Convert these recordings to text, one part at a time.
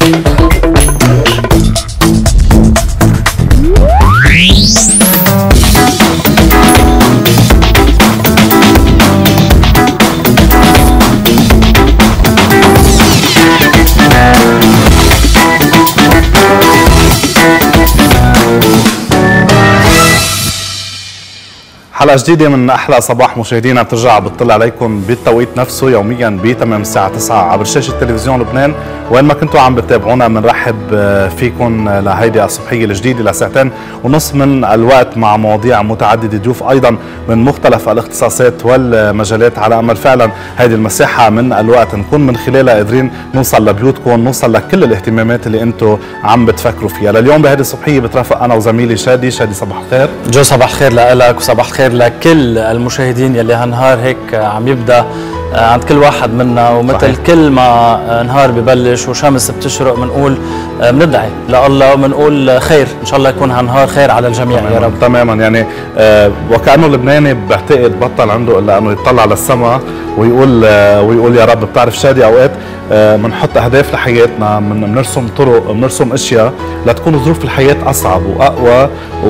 حلقة جديدة من أحلى صباح مشاهدينا بترجع بتطلع عليكم بالتوقيت نفسه يوميا بتمام الساعة 9 عبر شاشة تلفزيون لبنان. وين ما كنتوا عم بتتابعونا بنرحب فيكم لهيدي الصبحية الجديدة لساعتين ونص من الوقت مع مواضيع متعددة، ضيوف أيضا من مختلف الاختصاصات والمجالات، على أمل فعلا هيدي المساحة من الوقت نكون من خلالها قادرين نوصل لبيوتكم، نوصل لكل الاهتمامات اللي أنتم عم بتفكروا فيها. لليوم بهيدي الصبحية بترافق أنا وزميلي شادي. صباح الخير. جو صباح الخير لك وصباح الخير لكل المشاهدين يلي هالنهار هيك عم يبدا عند كل واحد منا، ومثل صحيح. كل ما نهار ببلش وشمس بتشرق بنقول بندعي لله وبنقول خير ان شاء الله يكون هالنهار خير على الجميع يا رب. تماما يعني وكانه اللبناني بعتقد بطل عنده الا انه يطلع للسماء ويقول يا رب. بتعرف شادي اوقات بنحط اهداف لحياتنا، بنرسم طرق، بنرسم اشياء لتكون ظروف الحياه اصعب واقوى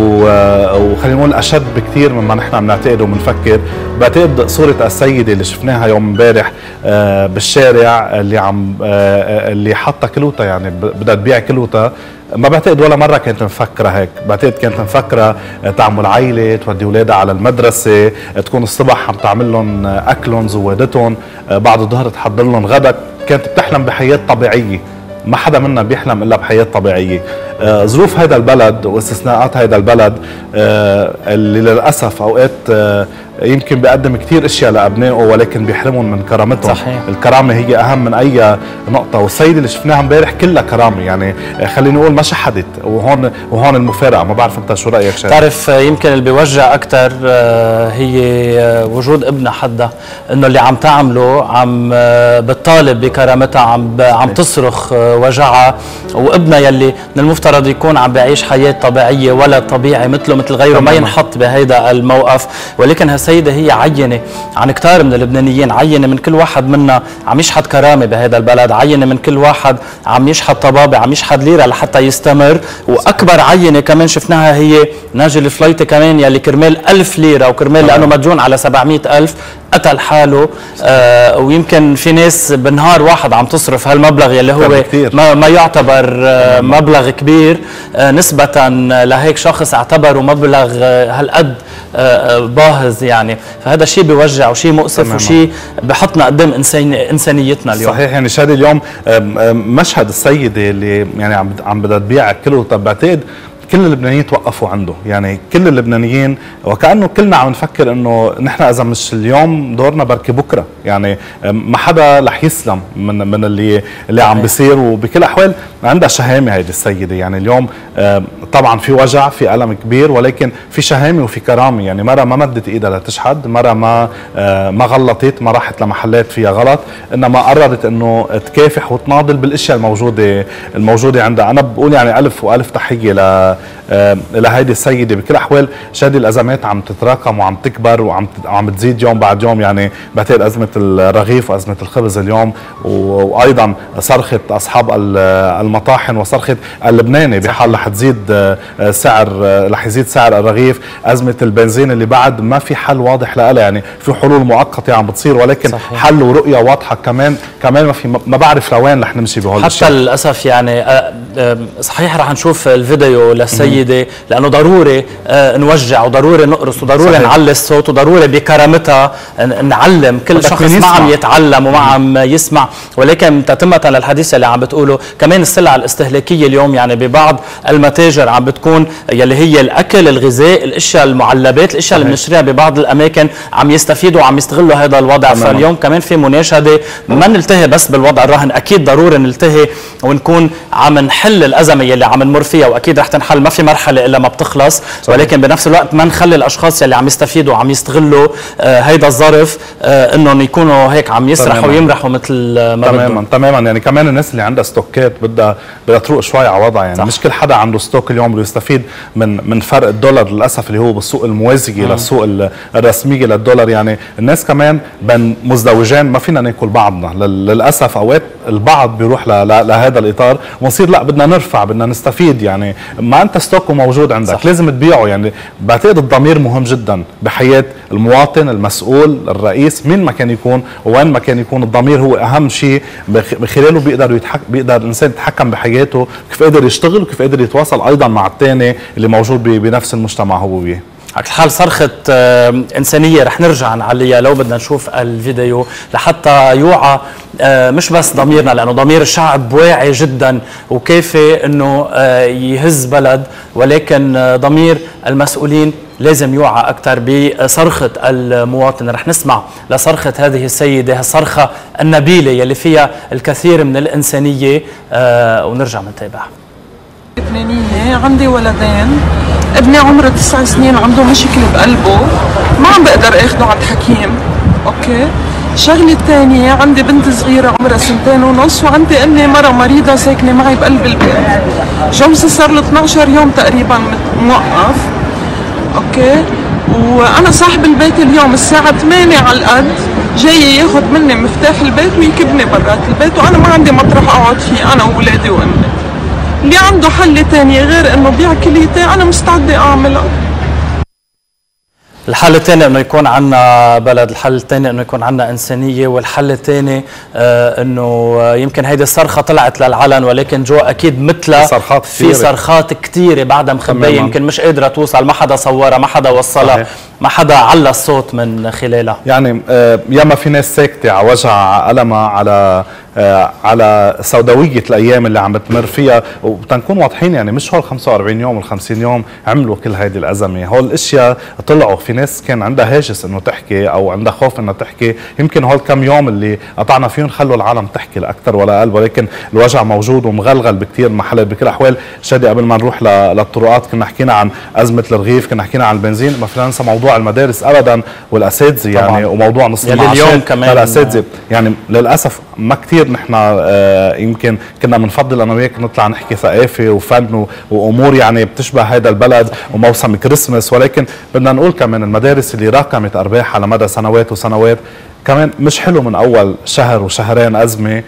وخلينا نقول اشد بكثير مما نحن عم نعتقد وبنفكر. بعتقد صوره السيده اللي شفناها يوم امبارح بالشارع اللي حاطه كلوتها، يعني بدها تبيع كلوتها، ما بعتقد ولا مره كانت مفكره هيك. بعتقد كانت مفكره تعمل عائله، تودي اولادها على المدرسه، تكون الصبح عم تعمل لهم اكلهم زوادتهم، بعد الظهر تحضر لهم غدا. كانت بتحلم بحياه طبيعيه، ما حدا منا بيحلم الا بحياه طبيعيه. ظروف هذا البلد واستثناءات هذا البلد اللي للاسف اوقات يمكن بيقدم كثير اشياء لابنائه ولكن بيحرمهم من كرامتهم. صحيح. الكرامه هي اهم من اي نقطه، والسيده اللي شفناها امبارح كلها كرامه، يعني خلينا نقول ما شحدت. وهون المفارقه. ما بعرف انت شو رايك شادي؟ بتعرف يمكن اللي بيوجع اكثر هي وجود ابنها حدا، انه اللي عم تعمله عم بتطالب بكرامتها، عم تصرخ وجعها، وابنها يلي من المفترض يكون عم بيعيش حياه طبيعيه، ولد طبيعي مثله مثل غيره، ما ينحط بهيدا الموقف. ولكن السيدة هي عينة عن كتار من اللبنانيين، عينة من كل واحد منا عم يشحد كرامة بهذا البلد، عينة من كل واحد عم يشحد طبابة، عم يشحد ليرة لحتى يستمر. وأكبر عينة كمان شفناها هي ناجي الفليطي كمان، يلي كرمال 1000 ليرة وكرمال لأنه مديون على 700,000 قتل حاله. ويمكن في ناس بنهار واحد عم تصرف هالمبلغ يلي هو ما يعتبر مبلغ كبير نسبة لهيك شخص اعتبره مبلغ هالقد باهظ يعني. فهذا شيء بيوجع وشيء مؤسف وشيء بحطنا قدام انسانيتنا اليوم. صحيح. يعني شادي اليوم مشهد السيده اللي يعني عم بدها تبيع كله، طب بعتقد كل اللبنانيين توقفوا عنده، يعني كل اللبنانيين وكأنه كلنا عم نفكر انه نحن اذا مش اليوم دورنا بركي بكره، يعني ما حدا رح يسلم من اللي عم بيصير. وبكل الاحوال عندها شهامه هيدي السيده، يعني اليوم طبعا في وجع، في الم كبير، ولكن في شهامه وفي كرامه. يعني مره ما مدت ايدها لتشحد، مره ما غلطت، ما راحت لمحلات فيها غلط، انما قررت انه تكافح وتناضل بالاشياء الموجوده عندها. انا بقول يعني الف والف تحيه لهيدي السيده. بكل الاحوال شادي الازمات عم تتراكم وعم تكبر وعم تزيد يوم بعد يوم، يعني بعتقد ازمه الرغيف وازمه الخبز اليوم، وايضا صرخه اصحاب المطاحن وصرخه اللبناني بحال رح يزيد سعر الرغيف، ازمه البنزين اللي بعد ما في حل واضح لها، يعني في حلول مؤقته عم بتصير ولكن صحيح. حل ورؤيه واضحه كمان ما بعرف لوين رح نمشي بهول حتى للاسف. يعني صحيح رح نشوف الفيديو للسيده لانه ضروري نوجع وضروري نقرص وضروري نعلي الصوت وضروري بكرامتها نعلم كل شخص ما عم يتعلم وما عم يسمع. ولكن تتمة للحديث اللي عم بتقوله كمان السلع الاستهلاكيه اليوم، يعني ببعض المتاجر عم بتكون يلي هي الاكل، الغذاء، الاشياء، المعلبات، الاشياء اللي بنشتريها ببعض الاماكن عم يستفيدوا وعم يستغلوا هذا الوضع. فاليوم كمان في مناشده ما نلتهي بس بالوضع الراهن، اكيد ضروري نلتهي ونكون عم نحل الازمه يلي عم نمر فيها، واكيد رح تنحل، ما في مرحله الا ما بتخلص. ولكن بنفس الوقت ما نخلي الاشخاص يلي عم يستفيدوا وعم يستغلوا هيدا الظرف انهم يكونوا هيك عم يسرحوا ويمرحوا مثل ما تماما. يعني كمان الناس اللي عندها ستوكات بدها تروق شوي على وضعها، يعني صح. مش كل حدا عنده ستوك اليوم بده يستفيد من فرق الدولار للاسف اللي هو بالسوق الموازيه للسوق الرسميه للدولار. يعني الناس كمان بين مزدوجين ما فينا ناكل بعضنا للاسف اوقات البعض بيروح لهذا الاطار ونصير لا بدنا نرفع بدنا نستفيد، يعني ما انت ستوكه موجود عندك صح. لازم تبيعه. يعني بعتقد الضمير مهم جدا بحياه المواطن، المسؤول، الرئيس، مين ما كان يكون وين ما كان يكون، الضمير هو اهم شيء بخلاله بيقدر الانسان يتحكم بحياته، كيف قدر يشتغل وكيف قدر يتواصل ايضا مع الثاني اللي موجود بنفس المجتمع هو وياه. على الحال صرخة إنسانية رح نرجع نعليها لو بدنا نشوف الفيديو لحتى يوعى مش بس ضميرنا، لأنه ضمير الشعب واعي جدا وكافي أنه يهز بلد، ولكن ضمير المسؤولين لازم يوعى أكثر بصرخة المواطن. رح نسمع لصرخة هذه السيدة، الصرخة النبيلة يلي فيها الكثير من الإنسانية، ونرجع نتابع. لبنانية، عندي ولدين، ابني عمره 9 سنين عنده مشكلة بقلبه، ما عم بقدر اخده على الحكيم، اوكي؟ الشغلة الثانية عندي بنت صغيرة عمرها 2.5 سنين، وعندي امي مرة مريضة ساكنة معي بقلب البيت. جوزي صار له 12 يوم تقريبا موقف، اوكي؟ وانا صاحب البيت اليوم الساعة 8 على القد جاي ياخذ مني مفتاح البيت ويكبني برات البيت، وانا ما عندي مطرح اقعد فيه انا واولادي وامي. اللي عنده حل تاني غير انه بيع كليتي انا مستعده اعملها. الحل الثاني انه يكون عندنا بلد، الحل الثاني انه يكون عندنا انسانيه، والحل الثاني انه يمكن هيدي الصرخه طلعت للعلن، ولكن جوا اكيد مثلها في صرخات كثيره بعدها مخبيه، يمكن مش قادره توصل، ما حدا صورها، ما حدا وصلها، ما حدا علّى الصوت من خلالها. يعني ياما في ناس ساكته على وجع، على ألمها، على سوداويه الايام اللي عم بتمر فيها، وتنكون واضحين يعني مش هول 45 يوم وال50 يوم عملوا كل هيدي الازمه، هول الاشياء طلعوا. في ناس كان عندها هاجس انه تحكي او عندها خوف انها تحكي، يمكن هول كم يوم اللي قطعنا فيهم خلوا العالم تحكي لا اكثر ولا اقل، ولكن الوجع موجود ومغلغل بكثير محلات. بكل الاحوال شادي قبل ما نروح للطرقات كنا حكينا عن ازمه الرغيف، كنا حكينا عن البنزين، ما فينا ننسى موضوع المدارس ابدا والاساتذه يعني، وموضوع نص المعاشات للاساتذه. يعني للاسف ما كثير نحن يمكن كنا بنفضل انا وياك نطلع نحكي ثقافه وفن وامور يعني بتشبه هذا البلد وموسم كريسماس، ولكن بدنا نقول كمان المدارس اللي راكمت ارباح على مدى سنوات وسنوات كمان مش حلو من اول شهر وشهرين ازمه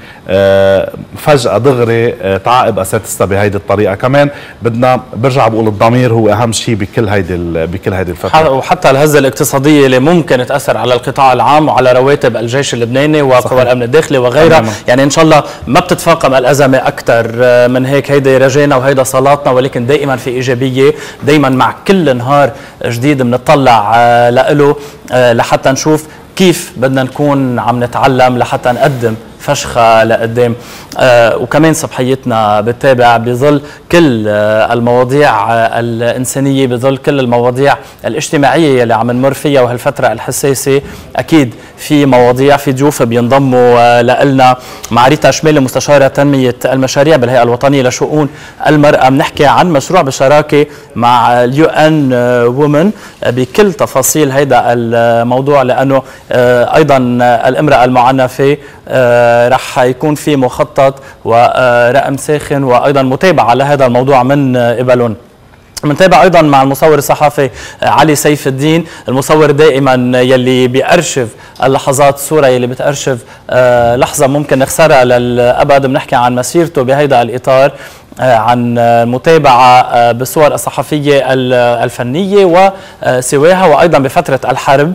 فجاه دغري تعاقب اساتذتها بهيدي الطريقه. كمان بدنا برجع بقول الضمير هو اهم شيء بكل هيدي الفتره، وحتى الهزه الاقتصاديه اللي ممكن تاثر على القطاع العام وعلى رواتب الجيش اللبناني وقوى الامن الداخلي وغيرها. يعني ان شاء الله ما بتتفاقم الازمه اكثر من هيك. هيدي رجانا وهيدا صلاتنا، ولكن دائما في ايجابيه، دائما مع كل نهار جديد بنطلع له لحتى نشوف كيف بدنا نكون عم نتعلم لحتى نقدم فشخة لقدام. وكمان صبحيتنا بتتابع بظل كل المواضيع الإنسانية، بظل كل المواضيع الاجتماعية اللي عم نمر فيها وهالفترة الحساسة. أكيد في مواضيع، في ضيوف بينضموا لنا. مع ريتا شمالي مستشارة تنمية المشاريع بالهيئة الوطنية لشؤون المرأة، بنحكي عن مشروع بشراكة مع UN Women بكل تفاصيل هيدا الموضوع، لأنه أيضا الامرأة المعنفة رح يكون في مخطط ورقم ساخن وأيضا متابعة لهذا الموضوع من قبلهم. بنتابع ايضا مع المصور الصحفي علي سيف الدين، المصور دائما يلي بيأرشف اللحظات، الصوره يلي بتأرشف لحظه ممكن نخسرها للابد. بنحكي عن مسيرته بهيدا الاطار، عن المتابعة بالصور الصحفية الفنية وسواها، وأيضا بفترة الحرب.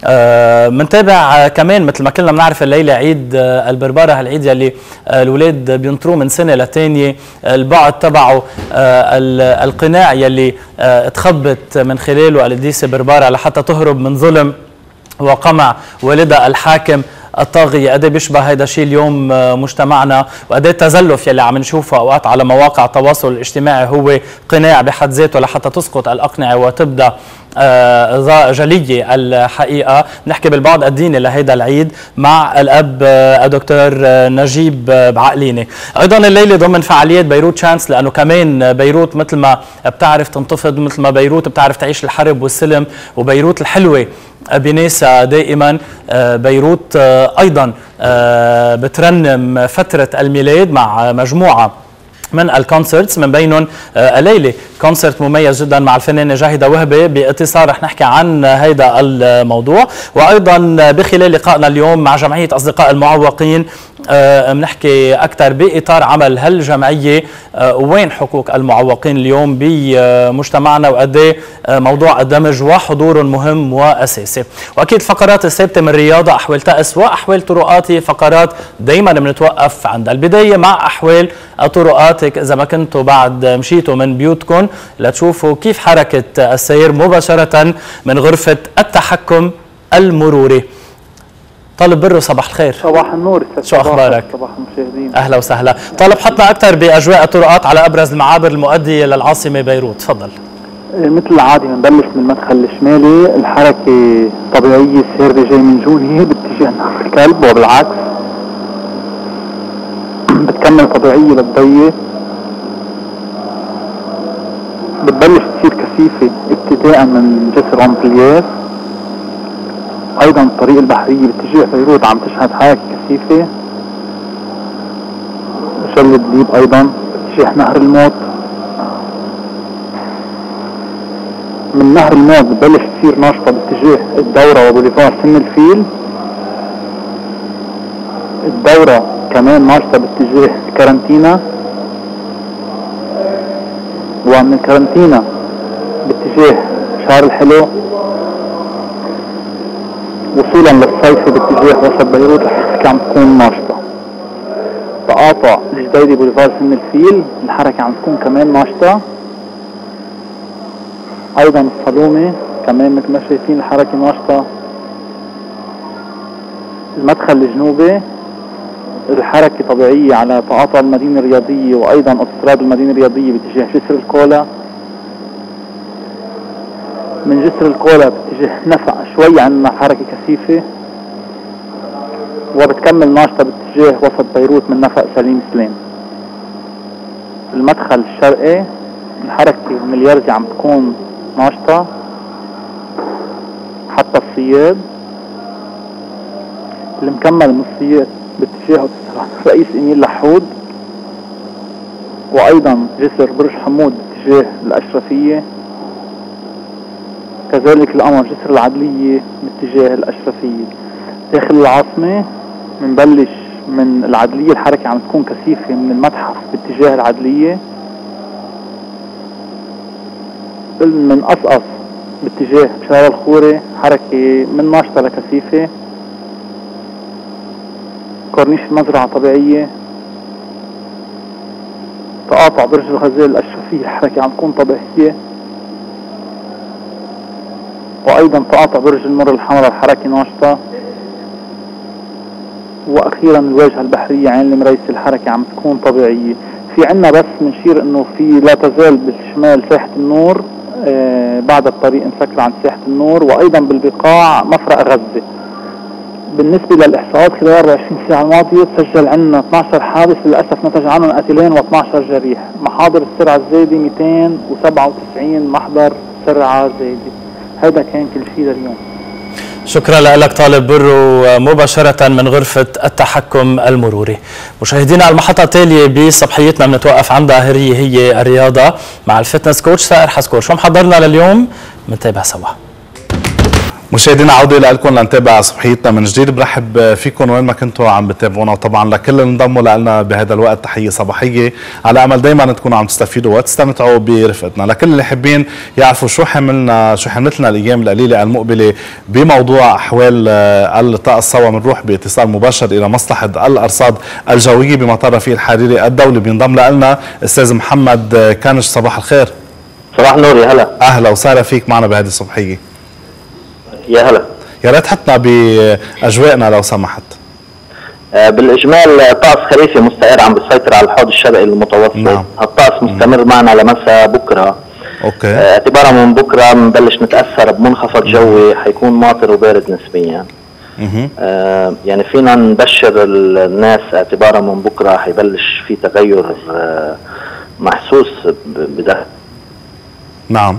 منتابع كمان مثل ما كلنا بنعرف الليلة عيد البربارة، هالعيد يلي الأولاد بينطروه من سنة لتانية. البعد تبعه القناع يلي تخبت من خلاله القديسة بربارة لحتى تهرب من ظلم وقمع والدها الحاكم الطاغية. قد بيشبه هيدا الشيء اليوم مجتمعنا، وقد التزلف يلي عم نشوفه اوقات على مواقع التواصل الاجتماعي هو قناع بحد ذاته لحتى تسقط الأقنعة وتبدا جلية الحقيقة. نحكي بالبعد الديني لهيدا العيد مع الأب الدكتور نجيب بعقليني. أيضا الليلة ضمن فعاليات بيروت شانس، لأنه كمان بيروت مثل ما بتعرف تنتفض، مثل ما بيروت بتعرف تعيش الحرب والسلم، وبيروت الحلوة بناسها دائما. بيروت أيضا بترنم فترة الميلاد مع مجموعة من الكونسرتس، من بينهم الليلة كونسرت مميز جدا مع الفنانة جاهدة وهبي. باتصال رح نحكي عن هيدا الموضوع، وأيضا بخلال لقائنا اليوم مع جمعية أصدقاء المعوقين بنحكي أكثر بإطار عمل هالجمعية، وين حقوق المعوقين اليوم بمجتمعنا، وقد ايه موضوع الدمج وحضور مهم وأساسي. وأكيد الفقرات الثابتة من رياضة، أحوال طقس وأحوال طرقاتي، فقرات دايما بنتوقف عند البداية مع أحوال طرقاتك إذا ما كنتوا بعد مشيتوا من بيوتكم لتشوفوا كيف حركة السير مباشرة من غرفة التحكم المروري. طالب برو، صباح الخير. صباح النور. شو اخبارك؟ صباح المشاهدين. اهلا وسهلا. طالب حطنا اكثر باجواء الطرقات على ابرز المعابر المؤديه للعاصمه بيروت، تفضل. مثل العادي بنبلش من المدخل الشمالي، الحركه طبيعيه، السير جاي من جوني باتجاه نهر الكلب وبالعكس، بتكمل طبيعيه للضيق، بتبلش تصير كثيفه ابتداء من جسر امبلياس. ايضا الطريق البحريه باتجاه بيروت عم تشهد حركه كثيفه، شلة ديب ايضا باتجاه نهر الموت. من نهر الموت بتبلش تصير ناشطه باتجاه الدوره وبوليفار سن الفيل. الدوره كمان ناشطه باتجاه الكارنتينا، ومن الكارنتينا باتجاه شهر الحلو وصولا للصيفي باتجاه وسط بيروت الحركه عم تكون ناشطه. تقاطع الجديدي بوليفار سن الفيل الحركه عم تكون كمان ناشطه. ايضا الصالومي كمان مثل ما شايفين الحركه ناشطه. المدخل الجنوبي الحركه طبيعيه على تقاطع المدينه الرياضيه وايضا اوتوستراد المدينه الرياضيه باتجاه جسر الكولا. من جسر الكولا باتجاه نفق شوي عندنا حركة كثيفة، وبتكمل ناشطة باتجاه وسط بيروت من نفق سليم سليم. المدخل الشرقي الحركة من اليرزي عم تكون ناشطة حتى الصياد. اللي مكمل من الصياد باتجاه رئيس إميل لحود، وأيضا جسر برج حمود باتجاه الأشرفية، كذلك القمر جسر العدلية باتجاه الأشرفية. داخل العاصمة بنبلش من العدلية الحركة عم تكون كثيفة من المتحف باتجاه العدلية. من قصقص باتجاه شارع الخوري حركة من ناشطة لكثيفة. كورنيش المزرعة طبيعية. تقاطع برج الغزال الأشرفية الحركة عم تكون طبيعية، وايضا تقاطع برج المر الحمراء الحركه ناشطه. واخيرا الواجهه البحريه عين المريسي الحركه عم تكون طبيعيه. في عنا بس بنشير انه في لا تزال بالشمال ساحه النور بعد الطريق مسكر عند ساحه النور، وايضا بالبقاع مفرق غزه. بالنسبه للاحصاءات خلال 24 ساعه الماضيه تسجل عندنا 12 حادث للاسف نتج عنهم قتيلين و12 جريح. محاضر السرعه الزايده 297 محضر سرعه زايده. هذا كان كل شيء لليوم. شكرا لك طالب برو مباشرة من غرفة التحكم المروري. مشاهدينا المحطة التالية بصبحيتنا بنتوقف عندها هي الرياضة مع الفتنس كوتش سائر حسكور. شو محضرنا لليوم؟ بنتابع سوا. مشاهدينا عودة لكم لنتابع صبحيتنا من جديد. برحب فيكم وين ما كنتوا عم بتابعونا، وطبعا لكل اللي انضموا لنا بهذا الوقت تحية صباحية، على امل دايما تكونوا عم تستفيدوا وتستمتعوا برفقتنا. لكل اللي حابين يعرفوا شو حملتنا الايام القليلة المقبلة بموضوع احوال الطقس سوا، بنروح باتصال مباشر الى مصلحة الارصاد الجوية بمطار رفيق الحريري الدولي. بينضم لنا استاذ محمد كانش. صباح الخير. صباح النور. يا هلا. اهلا وسهلا فيك معنا بهذه الصبحية. يا هلا. يا ريت حطنا باجواءنا لو سمحت. بالاجمال طقس خريفي مستقر عم بيسيطر على الحوض الشرقي المتوسط. نعم. الطقس مستمر معنا لمساء بكره. اوكي. اعتبارا من بكره بنبلش نتاثر بمنخفض جوي حيكون ماطر وبارد نسبيا. يعني فينا نبشر الناس اعتبارا من بكره حيبلش في تغير محسوس بده. نعم.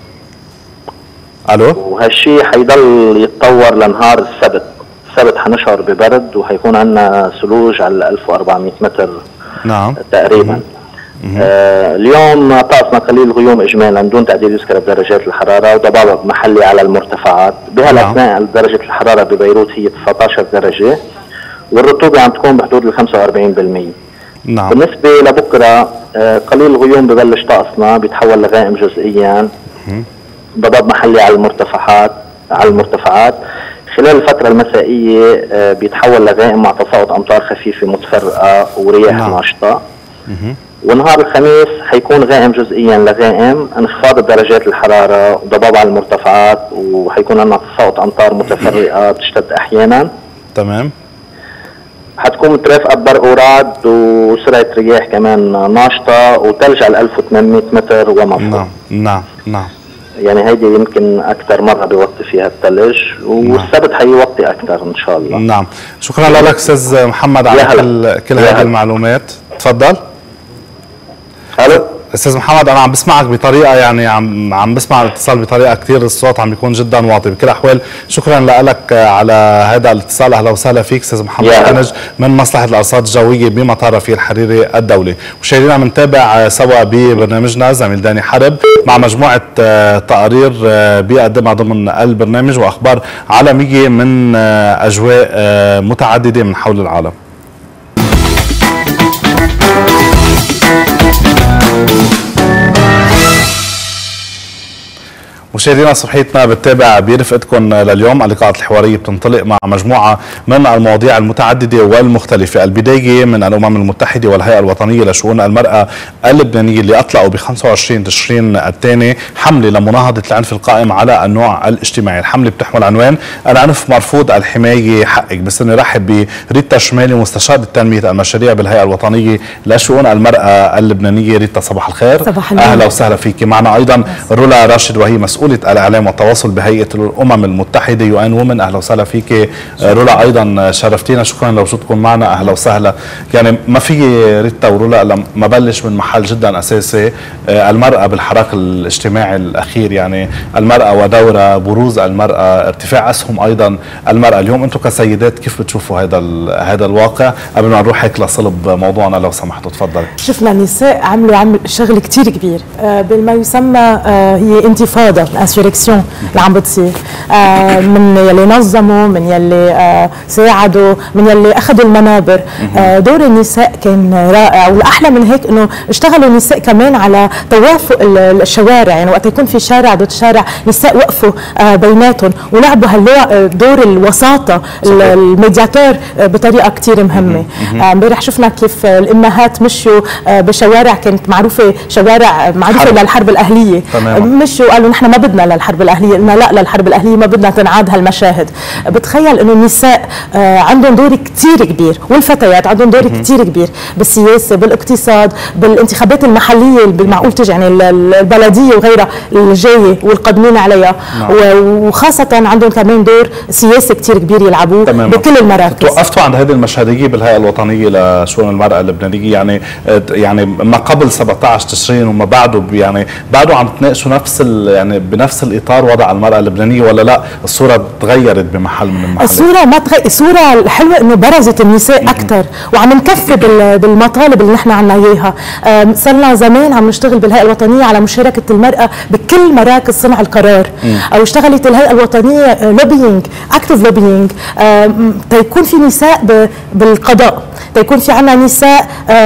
الو. وهالشيء حيضل يتطور لنهار السبت. السبت حنشعر ببرد وحيكون عندنا ثلوج على 1400 متر. نعم. تقريبا. اليوم طقسنا قليل غيوم اجمالا دون تعديل يذكر بدرجات الحراره وضباب محلي على المرتفعات. بهالاثناء درجه الحراره ببيروت هي 19 درجه والرطوبه عم تكون بحدود ال 45%. نعم. بالنسبه لبكره قليل غيوم ببلش طقسنا بيتحول لغائم جزئيا، ضباب محلي على المرتفعات. خلال الفترة المسائية بيتحول لغائم مع تساقط أمطار خفيفة متفرقة ورياح ناشطة. ونهار الخميس حيكون غائم جزئيا لغائم، انخفاض درجات الحرارة وضباب على المرتفعات، وحيكون عندنا تساقط أمطار متفرقة بتشتد أحيانا. تمام. حتكون مترافقة ببرق ورعد وسرعة رياح كمان ناشطة وثلج على 1800 متر وما فوق. نعم. يعني هيدي يمكن أكثر مرة بيوطي فيها الثلج، والسبت حيوطي أكثر إن شاء الله. نعم. شكرا لك أستاذ محمد على كل هذه المعلومات. تفضل. الو استاذ محمد، انا عم بسمعك بطريقه يعني عم بسمع الاتصال بطريقه كثير، الصوت عم بيكون جدا واطي. بكل الاحوال شكرا لك على هذا الاتصال. اهلا وسهلا فيك استاذ محمد كنج من مصلحه الارصاد الجويه بمطار رفيق الحريري الدولي. مشاهدينا بنتابع سوا ببرنامجنا زميل داني حرب مع مجموعه تقارير بيقدمها ضمن البرنامج واخبار عالميه من اجواء متعدده من حول العالم. مشاهدينا صبحيتنا بتتابع برفقتكم لليوم. اللقاءات الحواريه بتنطلق مع مجموعه من المواضيع المتعدده والمختلفه، البدايه من الامم المتحده والهيئه الوطنيه لشؤون المراه اللبنانيه اللي اطلقوا ب 25 تشرين الثاني حمله لمناهضه العنف القائم على النوع الاجتماعي. الحمله بتحمل عنوان العنف مرفوض، الحمايه حقك. بس نرحب بريتا شمالي مستشار التنميه المشاريع بالهيئه الوطنيه لشؤون المراه اللبنانيه. ريتا صباح الخير. صباح الخير. اهلا وسهلا فيك. معنا ايضا رولا راشد وهي مسؤولة الإعلام والتواصل بهيئة الأمم المتحدة UN Women. أهلا وسهلا فيك رولا، أيضا شرفتينا، شكرا لوجودكم معنا. أهلا وسهلا. يعني ما في ريتا ورولا لما ما بلش من محل جدا أساسي، المرأة بالحراك الاجتماعي الأخير، يعني المرأة ودورها، بروز المرأة، ارتفاع أسهم أيضا المرأة. اليوم أنتم كسيدات كيف بتشوفوا هذا الواقع؟ قبل ما نروح هيك لصلب موضوعنا لو سمحتوا تفضل. شفنا النساء عملوا شغل كتير كبير بالما يسمى هي انتفاضة الانسوركسيون اللي عم بتصير، من يلي نظموا، من يلي ساعدوا، من يلي اخذوا المنابر. دور النساء كان رائع، والاحلى من هيك انه اشتغلوا النساء كمان على توافق الشوارع. يعني وقت يكون في شارع ضد شارع نساء وقفوا بيناتهم ولعبوا دور الوساطة، الميدياتور بطريقة كتير مهمة. امبارح شفنا كيف الامهات مشوا بشوارع كانت معروفة، شوارع معروفة للحرب الأهلية. مشوا قالوا نحن ما بدنا للحرب الأهلية، قلنا لا للحرب الأهلية ما بدنا تنعاد هالمشاهد. بتخيل انه النساء عندهم دور كتير كبير، والفتيات عندهم دور كتير كبير بالسياسة، بالاقتصاد، بالانتخابات المحلية بالمعقول تجي يعني البلدية وغيرها الجاية والقادمين عليها. وخاصة عندهم كمان دور سياسي كتير كبير يلعبوه بكل المراكز. توقفتوا عند هذه المشهدية بالهيئة الوطنية لشؤون المرأة اللبنانية، يعني ما قبل 17 تشرين وما بعده، يعني بعده عم تناقشوا يعني بنفس الاطار وضع المرأة اللبنانية، ولا لا الصورة تغيرت بمحل من المحلات؟ الصورة ما تغير، الصورة الحلوة انه برزت النساء اكثر وعم نكفي بالمطالب اللي نحن عنا اياها. صرنا زمان عم نشتغل بالهيئة الوطنية على مشاركة المرأة بكل مراكز صنع القرار، او اشتغلت الهيئة الوطنية لوبينج، اكتف لوبينج، تيكون في نساء بالقضاء، تيكون في عنا نساء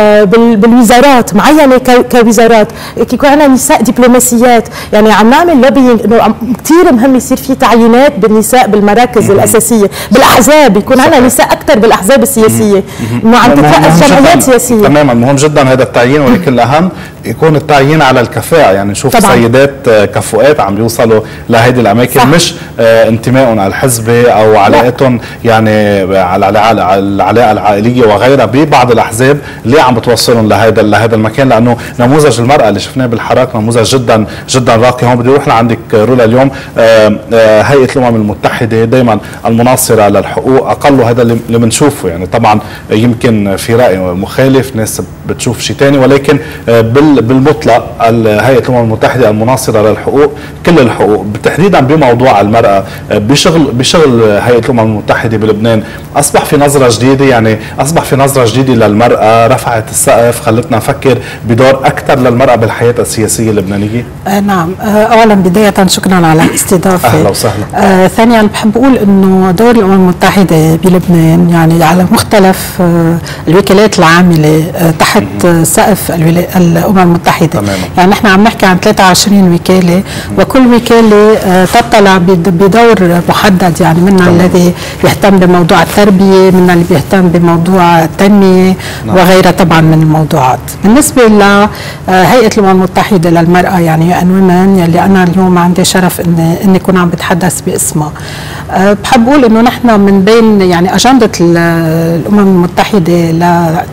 بالوزارات معينة كوزارات، يكون عنا نساء دبلوماسيات. يعني عم نعمل لوبينج انه كثير مهم يصير في تعيينات بالنساء بالمراكز الاساسيه، بالاحزاب يكون عندنا نساء اكثر بالاحزاب السياسيه، انه عم تترأس جمعيات سياسيه. تماما، مهم جدا هذا التعيين، ولكن الاهم يكون التعيين على الكفاءه. يعني نشوف سيدات كفؤات عم بيوصلوا لهيدي الاماكن، صح. مش انتمائهم الحزبي او علاقتهم يعني على العلاقه العائليه وغيرها ببعض الاحزاب اللي عم بتوصلهم لهذا المكان، لانه نموذج المراه اللي شفناه بالحراك نموذج جدا جدا راقي. هون بدي اروح عندك رولا اليوم هيئه الامم المتحده دائما المناصره للحقوق، اقله هذا اللي بنشوفه، يعني طبعا يمكن في راي مخالف، ناس بتشوف شيء ثاني، ولكن بالمطلق هيئه الامم المتحده المناصره للحقوق، كل الحقوق تحديدا بموضوع المراه، بشغل هيئه الامم المتحده بلبنان اصبح في نظره جديده، يعني اصبح في نظره جديده للمراه، رفعت السقف، خلتنا نفكر بدور اكثر للمراه بالحياه السياسيه اللبنانيه. نعم، اولا بدايه شكرا على الاستضافه. اهلا وسهلا. ثانيا بحب اقول انه دور الامم المتحده بلبنان يعني على مختلف الوكالات العامله تحت سقف الامم المتحده. تماما. يعني نحن عم نحكي عن 23 وكاله، وكل وكاله تطلع بدور محدد، يعني منا الذي بيهتم بموضوع التربيه، منا اللي بيهتم بموضوع التنميه وغيرها طبعا من الموضوعات. بالنسبه لهيئه الامم المتحده للمراه يعني UN Women يلي انا اليوم عندي شرف اني اكون عم بتحدث باسمها، بحب اقول انه نحن من بين يعني اجنده الامم المتحده ل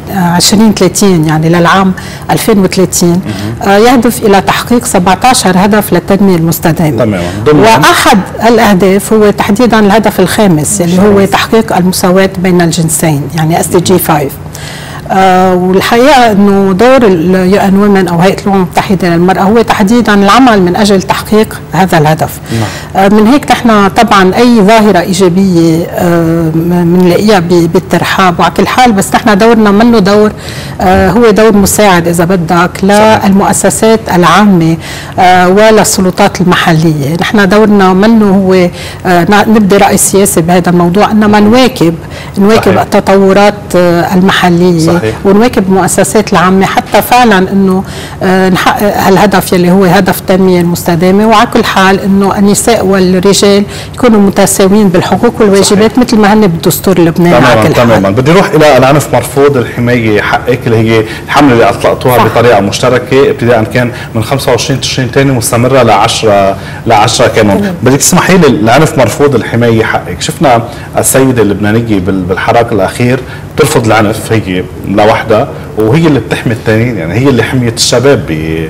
2030 يعني للعام 2030 يهدف الى تحقيق 17 هدف للتنميه المستدامه. تماما. واحد الاهداف هو تحديدا الهدف الخامس اللي هو تحقيق المساواه بين الجنسين يعني SDG 5. والحقيقه انه دور UN Women او هيئه الامم المتحده للمراه هو تحديدا العمل من اجل تحقيق هذا الهدف. من هيك نحن طبعا اي ظاهره ايجابيه بنلاقيها بالترحاب وعلى كل حال، بس نحن دورنا منه دور هو دور مساعد اذا بدك للمؤسسات العامه وللسلطات المحليه. نحن دورنا منه هو نبدي راي سياسي بهذا الموضوع، انما نواكب التطورات المحليه. صحيح. ونواكب المؤسسات العامه حتى فعلا انه نحقق هالهدف يلي هو هدف التنميه المستدامه، وعلى كل حال انه النساء والرجال يكونوا متساويين بالحقوق والواجبات. صحيح. مثل ما هن بالدستور اللبناني. تماما. بدي اروح الى العنف مرفوض الحمايه حقك، اللي هي الحمله اللي اطلقتوها بطريقه مشتركه ابتداء كان من 25 تشرين ثاني مستمره ل 10 كانون. بدك تسمحي لي العنف مرفوض الحمايه حقك، شفنا السيده اللبنانيه بالحراك الاخير بترفض العنف هي لوحدها، وهي اللي بتحمي الثانيين، يعني هي اللي حميت الشباب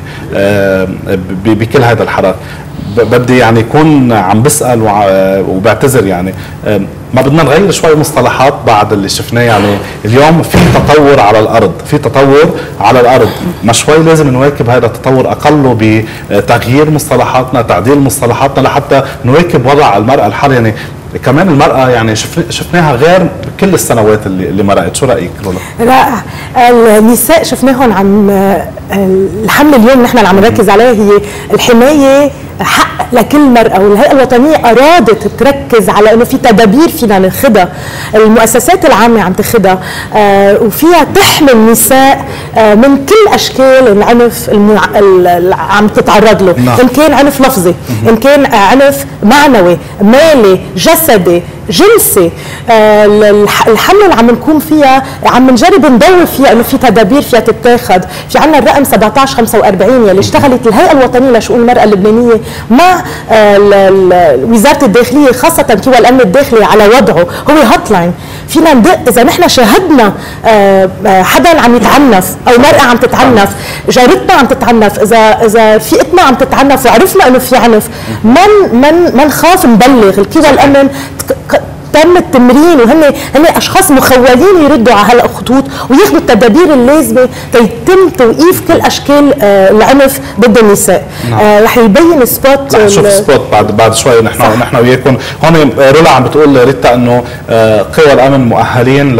بكل هذا الحراك. بدي يعني يكون عم بسأل وبعتذر، يعني ما بدنا نغير شوي مصطلحات بعد اللي شفناه. يعني اليوم في تطور على الأرض، ما شوي لازم نواكب هذا التطور، أقله بتغيير مصطلحاتنا، تعديل مصطلحاتنا لحتى نواكب وضع المرأة الحالي. يعني كمان المرأة يعني شفناها غير كل السنوات اللي مرقت. شو رأيك رولا؟ رائع. النساء شفناهم عم الحمل اليوم نحن اللي عم نركز عليه هي الحماية حق لكل مرأة، والهيئة الوطنية أرادت تركز على أنه في تدابير فينا ناخدها، المؤسسات العامة عم تاخدها وفيها تحمي النساء من كل أشكال العنف اللي عم تتعرض له. إن كان عنف لفظي، إن كان عنف معنوي، مالي، جسدي، جنسي. الحملة اللي عم نكون فيها عم نجرب ندور فيها انه في تدابير فيها تتاخذ. في عندنا الرقم 1745 يلي اشتغلت الهيئة الوطنية لشؤون المرأة اللبنانية مع وزارة الداخلية، خاصة كيوا الأمن الداخلي على وضعه، هو هوت لاين فينا ندق اذا نحن شاهدنا حدا عم يتعنف او مرأة عم تتعنف، جارتنا عم تتعنف، اذا فئتنا عم تتعنف وعرفنا انه في عنف، ما نخاف نبلغ. كيوا الأمن تم التمرين وهن اشخاص مخولين يردوا على هالخطوط وياخذوا التدابير اللازمه تيتم توقيف كل اشكال العنف ضد النساء. رح يبين سبوت، رح نشوف سبوت بعد شوي نحن وياكم. هون رولا عم بتقول ريتا انه قوى الامن مؤهلين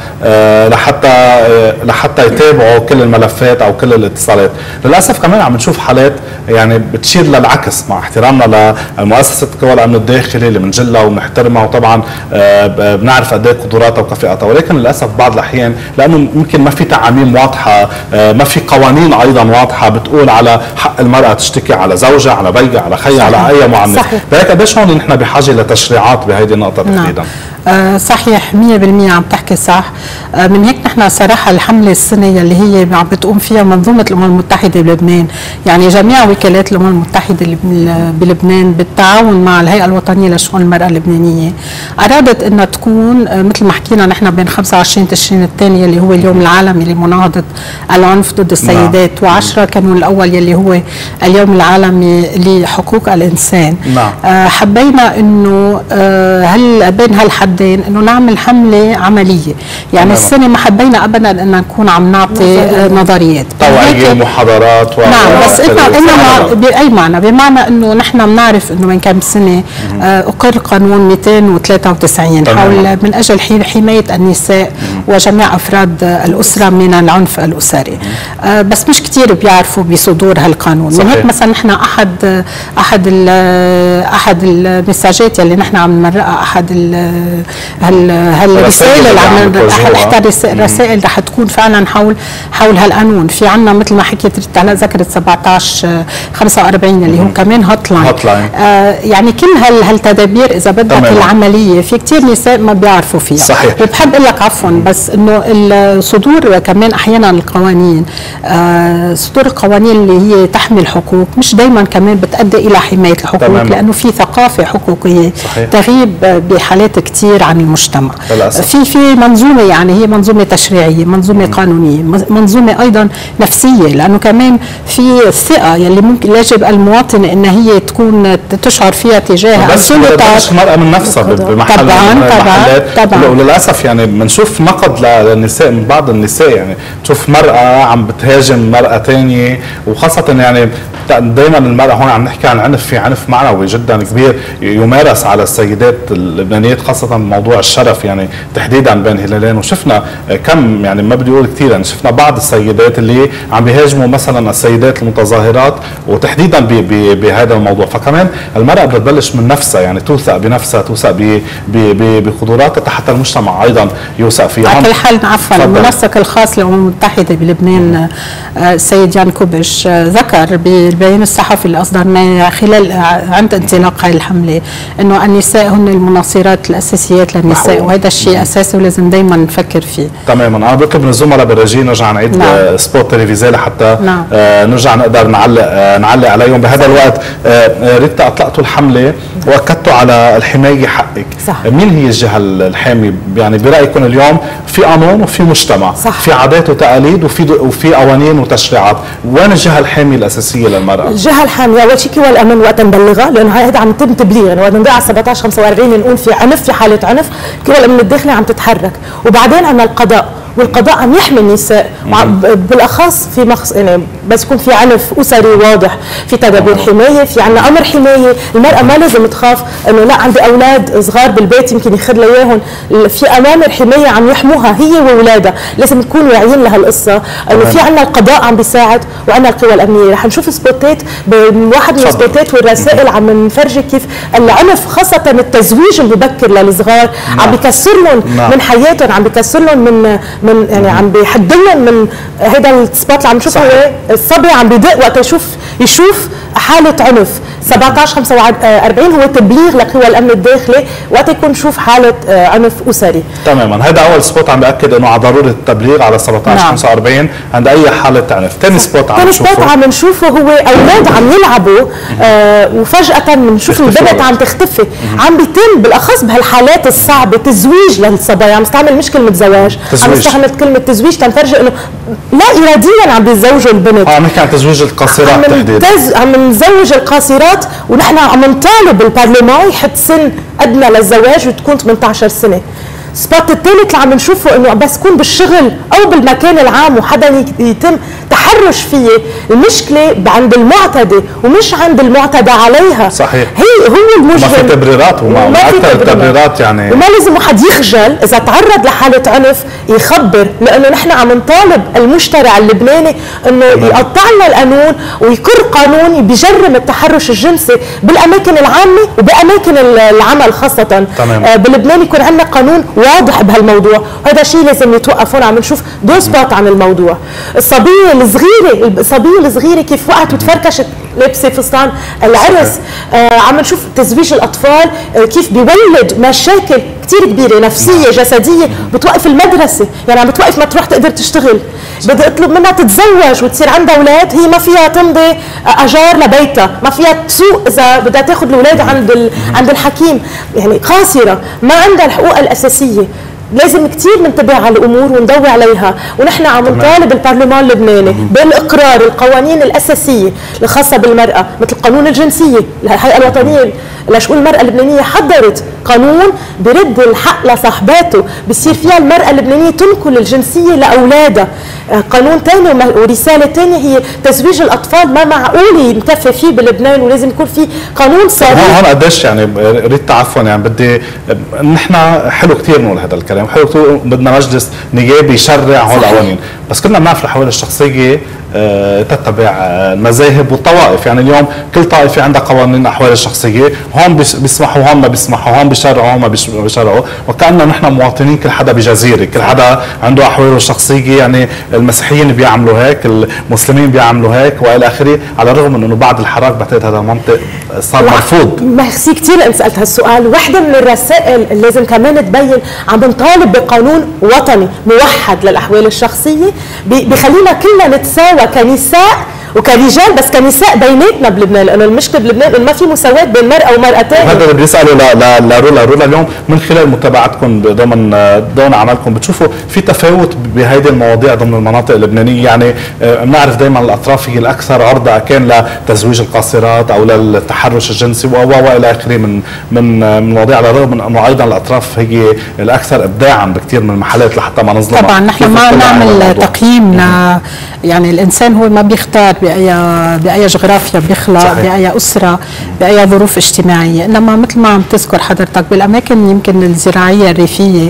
لحتى يتابعوا كل الملفات او كل الاتصالات. للاسف كمان عم نشوف حالات يعني بتشير للعكس، مع احترامنا لمؤسسه قوى الامن الداخلي اللي بنجلها وبنحترمها، وطبعا بنعرف قد ايه قدراتها وكفاءتها، ولكن للاسف بعض الاحيان لانه يمكن ما في تعاميم واضحه، ما في قوانين ايضا واضحه بتقول على حق المراه تشتكي على زوجها، على بيها، على خيها، على اي معنف. فهيك قديش هون نحن بحاجه لتشريعات بهيدي النقطه تحديدا. صحيح 100% عم تحكي صح. من هيك نحن صراحة الحملة السنة اللي هي عم بتقوم فيها منظومة الأمم المتحدة بلبنان، يعني جميع وكالات الأمم المتحدة بلبنان بالتعاون مع الهيئة الوطنية لشؤون المرأة اللبنانية أرادت أنها تكون مثل ما حكينا نحن بين 25 تشرين الثاني اللي هو اليوم العالمي لمناهضة العنف ضد السيدات، و10 كانون الأول يلي هو اليوم العالمي لحقوق الإنسان. حبينا أنه بين هالحدين أنه نعمل حملة عملية، يعني السنة ما حبينا أبدا أن نكون عم نعطي نظريات توعية محاضرات نعم، بس إنما بأي معنى؟ بمعنى أنه نحن بنعرف أنه من كم سنة أقر قانون 293 حول من أجل حماية النساء وجميع أفراد الأسرة من العنف الأسري، بس مش كتير بيعرفوا بصدور هالقانون. من هيك مثلا نحن أحد المساجات يلي نحن عم نمرقها، أحد هالرسائل اللي عم الرسائل رح تكون فعلا حول هالقانون. في عنا مثل ما حكيت هلا ذكرت 1745 اللي هو كمان هوت لاين. يعني كل هالتدابير اذا بدك العمليه في كثير نساء ما بيعرفوا فيها. صحيح. وبحب اقول لك عفوا بس انه الصدور كمان احيانا القوانين صدور القوانين اللي هي تحمي الحقوق مش دائما كمان بتؤدي الى حمايه الحقوق، لانه في ثقافه حقوقيه تغيب بحالات كثير عن المجتمع. في منظومه، يعني هي منظومه تشريعيه، منظومه قانونيه، منظومه ايضا نفسيه، لانه كمان في الثقه يلي ممكن يجب المواطنه ان هي تكون تشعر فيها تجاه السلطات. بس المراه من نفسها بمحل طبعا. وللاسف يعني بنشوف نقد للنساء من بعض النساء، يعني تشوف مرأة عم بتهاجم مرأة ثانيه، وخاصه يعني دائما المرأة هون عم نحكي عن عنف، في عنف معنوي جدا كبير يمارس على السيدات اللبنانيات، خاصة موضوع الشرف يعني تحديدا بين هلالين. وشفنا كم يعني ما بدي اقول كثير، يعني شفنا بعض السيدات اللي عم بيهاجموا مثلا السيدات المتظاهرات وتحديدا بهذا الموضوع. فكمان المرأة بدها تبلش من نفسها، يعني توثق بنفسها، توثق بقدراتها حتى المجتمع ايضا يوثق فيها. على كل حال عفوا المنسق الخاص للأمم المتحدة بلبنان السيد يان كوبش ذكر بالبيان الصحفي اللي اصدرناه خلال عند انطلاق هذه الحمله انه النساء هن المناصرات الاساسيات للنساء، وهذا الشيء اساسي ولازم دائما نفكر فيه. تماما. انا بطلب من الزملاء بالرجي نرجع نعيد سبوت تلفزيوني لحتى نرجع نقدر نعلق عليهم. بهذا الوقت ريتا اطلقتوا الحمله واكدتوا على الحمايه حقك. صح. مين هي الجهه الحامي؟ يعني برايكم اليوم في قانون وفي مجتمع، صح. في عادات وتقاليد وفي قوانين وتشريعات، وين الجهه الحاميه الاساسيه للمراه؟ الجهه الحاميه اول شيء كيوا الامن وقت نبلغها، لانه هذا عم يتم تبليغ، يعني وقت نضيع على 1745 نقول في عنف، في حاله عنف، كيوا الامن الداخلي عم تتحرك. وبعدين عندنا القضاء، والقضاء عم يحمي النساء بالاخص في يعني بس يكون في عنف اسري واضح، في تدابير حمايه، في عندنا امر حمايه، المراه ما لازم تخاف انه لا عندي اولاد صغار بالبيت يمكن يخذ لي اياهم، في اوامر حمايه عم يحموها هي واولادها، لازم تكون واعيين لهالقصه، انه في عندنا القضاء عم بيساعد وعندنا القوى الامنيه. رح نشوف سبوتات بواحد من السبوتات والرسائل عم نفرجي كيف العنف خاصه التزويج المبكر للصغار عم بيكسر لهم من حياتهم، عم بيكسر لهم من يعني عم بيحد لهم من هذا السبوت اللي عم نشوفه. هو الصبي عم بيدق وقت يشوف حاله عنف. 1745 هو تبليغ لقوى الامن الداخلي وقت يكون نشوف حاله عنف اسري. تماما. هذا اول سبوت عم بأكد انه على ضروره التبليغ على 1745 عند اي حاله عنف. ثاني سبوت عم نشوفه هو اولاد عم يلعبوا وفجاه بنشوف البنت عم تختفي. عم بيتم بالاخص بهالحالات الصعبه تزويج للصبايا، عم نستعمل مش كلمه زواج، عم نستعمل كلمه تزويج تنفرجي انه لا اراديا عم بيتزوجوا البنت. نحكي عن تزويج القاصرات تحديدا، عم نزوج القاصرات، ونحن عم نطالب بالبرلمان يحط سن ادنى للزواج وتكون 18 سنه. السبوت الثالث اللي عم نشوفه انه بس يكون بالشغل او بالمكان العام وحدا يتم تحرش فيه، المشكله عند المعتدي ومش عند المعتدى عليها. صحيح. هو المجرم. ما في تبريرات وما اكثر التبريرات يعني، وما لازم واحد يخجل اذا تعرض لحاله عنف يخبر، لانه نحن عم نطالب المجتمع اللبناني انه يقطع لنا القانون ويقر قانون بيجرم التحرش الجنسي بالاماكن العامه وباماكن العمل خاصه. بلبنان يكون عندنا قانون واضح بهالموضوع، وهذا شيء لازم يتوقف. هون عم نشوف دو سبوت عن الموضوع. الصبيه الصغيره كيف وقعت وتفركشت لابسه فستان العرس. عم نشوف تزويج الاطفال كيف بيولد مشاكل كثير كبيره نفسيه جسديه، بتوقف المدرسه، يعني عم بتوقف ما تروح تقدر تشتغل، بدي اطلب منها تتزوج وتصير عندها اولاد، هي ما فيها تمضي اجار لبيتها، ما فيها تسوق اذا بدها تاخذ الاولاد عند الحكيم، يعني قاصره، ما عندها الحقوق الاساسيه. لازم كثير ننتبه على الامور وندوي عليها، ونحن عم نطالب البرلمان اللبناني بالاقرار القوانين الاساسيه الخاصه بالمراه، مثل قانون الجنسيه. الهيئه الوطنيه لشؤون المراه اللبنانيه حضرت قانون برد الحق لصاحباته، بصير فيها المراه اللبنانيه تنقل الجنسيه لاولادها. قانون ثاني ورساله ثانيه هي تزويج الاطفال، ما معقول ينتفى فيه بلبنان، ولازم يكون في قانون صريح. هون قديش يعني اريد تعفوا، يعني بدي نحن حلو كثير نقول هذا الكلام، حلو كثير بدنا مجلس نيابي يشرع هول القوانين، بس كنا بنعرف الحوالي الشخصيه تتبع المذاهب والطوائف، يعني اليوم كل طائفه عندها قوانين احوال الشخصيه، هون بيسمحوا هون ما بيسمحوا، هون بيشرعوا هون ما بيشرعوا، وكأننا نحن مواطنين كل حدا بجزيره، كل حدا عنده احواله الشخصيه، يعني المسيحيين بيعملوا هيك، المسلمين بيعملوا هيك والى اخره، على الرغم من انه بعد الحراك بعتقد هذا المنطق صار مرفوض. ميرسي كثير انت سالت هالسؤال. وحده من الرسائل اللي لازم كمان تبين، عم نطالب بقانون وطني موحد للاحوال الشخصيه بخلينا كلنا نتساوى كنساء وكرجال، بس كنساء بيناتنا بلبنان، لانه المشكله بلبنان انه ما في مساواه بين مرأة ومرأتين. هذا اللي بيسالوا لرولا اليوم من خلال متابعتكم ضمن عملكم، بتشوفوا في تفاوت بهيدي المواضيع ضمن المناطق اللبنانيه؟ يعني بنعرف دائما الاطراف هي الاكثر عرضه كان لتزويج القاصرات او للتحرش الجنسي والى اخره من مواضيع، على الرغم من انه ايضا الاطراف هي الاكثر ابداعا بكثير من المحلات لحتى ما نظلمها. طبعا نحن ما نعمل تقييم، يعني الانسان هو ما بيختار بأي جغرافيا بيخلق، بأي أسرة، بأي ظروف اجتماعية، إنما مثل ما عم تذكر حضرتك بالأماكن يمكن الزراعية الريفية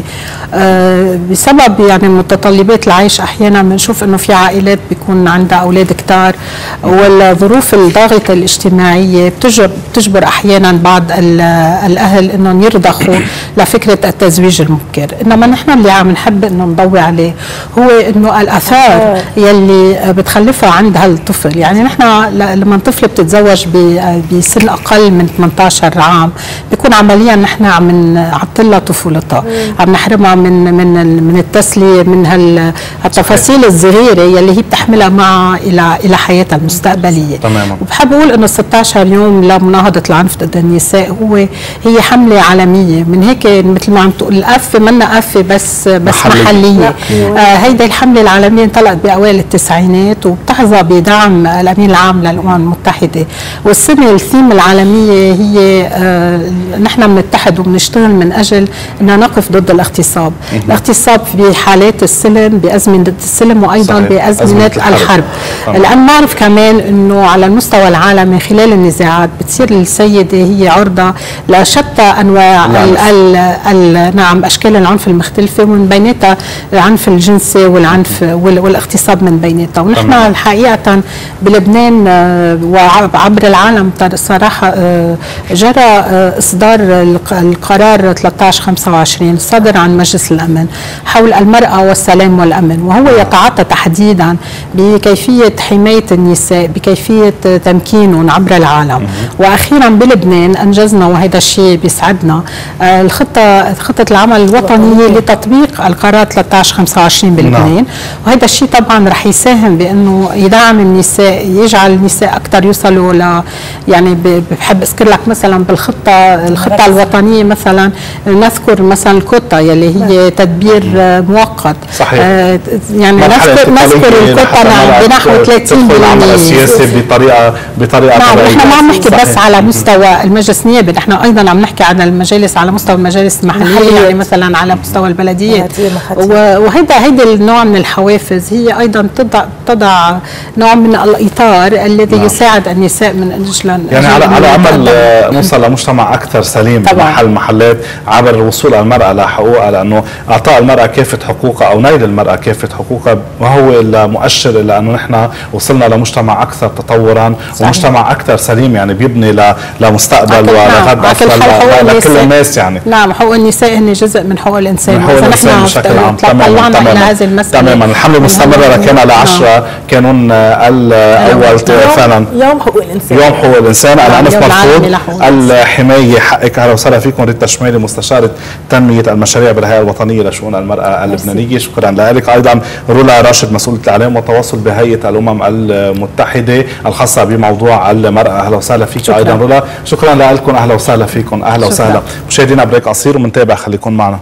بسبب يعني متطلبات العيش أحيانا بنشوف إنه في عائلات بيكون عندها أولاد كتار، والظروف الضاغطة الاجتماعية بتجبر أحيانا بعض الأهل إنهم يرضخوا لفكرة التزويج المبكر. إنما نحن اللي عم نحب إنه نضوي عليه هو إنه الآثار يلي بتخلفها عند هالطفل. يعني نحن لما طفل بتتزوج بسن اقل من 18 عام بيكون عمليا نحن عم نعطلها طفولتها، عم نحرمها من التسليه، من هالتفاصيل الصغيره يلي هي بتحملها معها الى حياتها المستقبليه. تماما. وبحب اقول انه 16 يوم لمناهضه العنف ضد النساء هي حمله عالميه، من هيك مثل ما عم تقول القفه منا قفه بس محليه. هيدي الحمله العالميه انطلقت باوائل التسعينات وبتحظى بدعم الامين العام للامم المتحده، والسنه الثيم العالميه هي نحن بنتحد وبنشتغل من اجل ان نقف ضد الاغتصاب، الاغتصاب بحالات السلم، بازمنه السلم، وايضا بازمنه الحرب. الان نعرف كمان انه على المستوى العالمي خلال النزاعات بتصير السيده هي عرضه لشتى انواع نعم اشكال العنف المختلفه، ومن بيناتها العنف الجنسي والعنف والاغتصاب من بيناتها. ونحن الحقيقه بلبنان وعبر العالم صراحه جرى اصدار القرار 1325 صدر عن مجلس الامن حول المراه والسلام والامن، وهو يتعاطى تحديدا بكيفيه حمايه النساء، بكيفيه تمكينهم عبر العالم. واخيرا بلبنان انجزنا، وهذا الشيء بيسعدنا، خطه العمل الوطنيه لتطبيق القرار 1325 بلبنان. وهذا الشيء طبعا رح يساهم بانه يدعم النساء، يجعل النساء اكثر يوصلوا يعني بحب اذكر لك مثلا الخطه الوطنيه مثلا نذكر مثلا الكوتا يلي هي تدبير مؤقت. صحيح. يعني نذكر الكوتا بنحو 30% العمل السياسي بطريقه نعم. نحن ما عم نحكي بس على مستوى المجلس النيابي، نحن ايضا عم نحكي عن المجالس على مستوى المجالس المحليه، يعني مثلا على مستوى البلديات. وهيدا النوع من الحوافز هي ايضا تضع نوع من الاطار الذي يساعد النساء من اجل يعني على امل نوصل لمجتمع اكثر سليم بمحلات عبر الوصول المراه لحقوقها، لانه اعطاء المراه كافه حقوقها او نيل المراه كافه حقوقها وهو المؤشر الى انه نحن وصلنا لمجتمع اكثر تطورا ومجتمع اكثر سليم، يعني بيبني لمستقبل ولغد افضل لكل الناس. يعني نعم، حقوق النساء هن جزء من حقوق الانسان، من حقوق الانسان بشكل عام. تماما الى هذه المساله تماما. الحمله مستمره لكان على 10 كانون اول فعلا يوم حقوق الانسان. يوم حقوق الانسان. انا انس مرفوض الحمايه حقك. اهلا وسهلا فيكم. ريتا شمالي مستشاره تنميه المشاريع بالهيئه الوطنيه لشؤون المراه اللبنانيه. شكرا لك. ايضا رولا راشد مسؤوله الاعلام والتواصل بهيئه الامم المتحده الخاصه بموضوع المراه. اهلا وسهلا فيك ايضا رولا. شكرا لكم. اهلا وسهلا فيكم. اهلا وسهلا. مشاهدينا بريك قصير ومنتابع. خليكم معنا.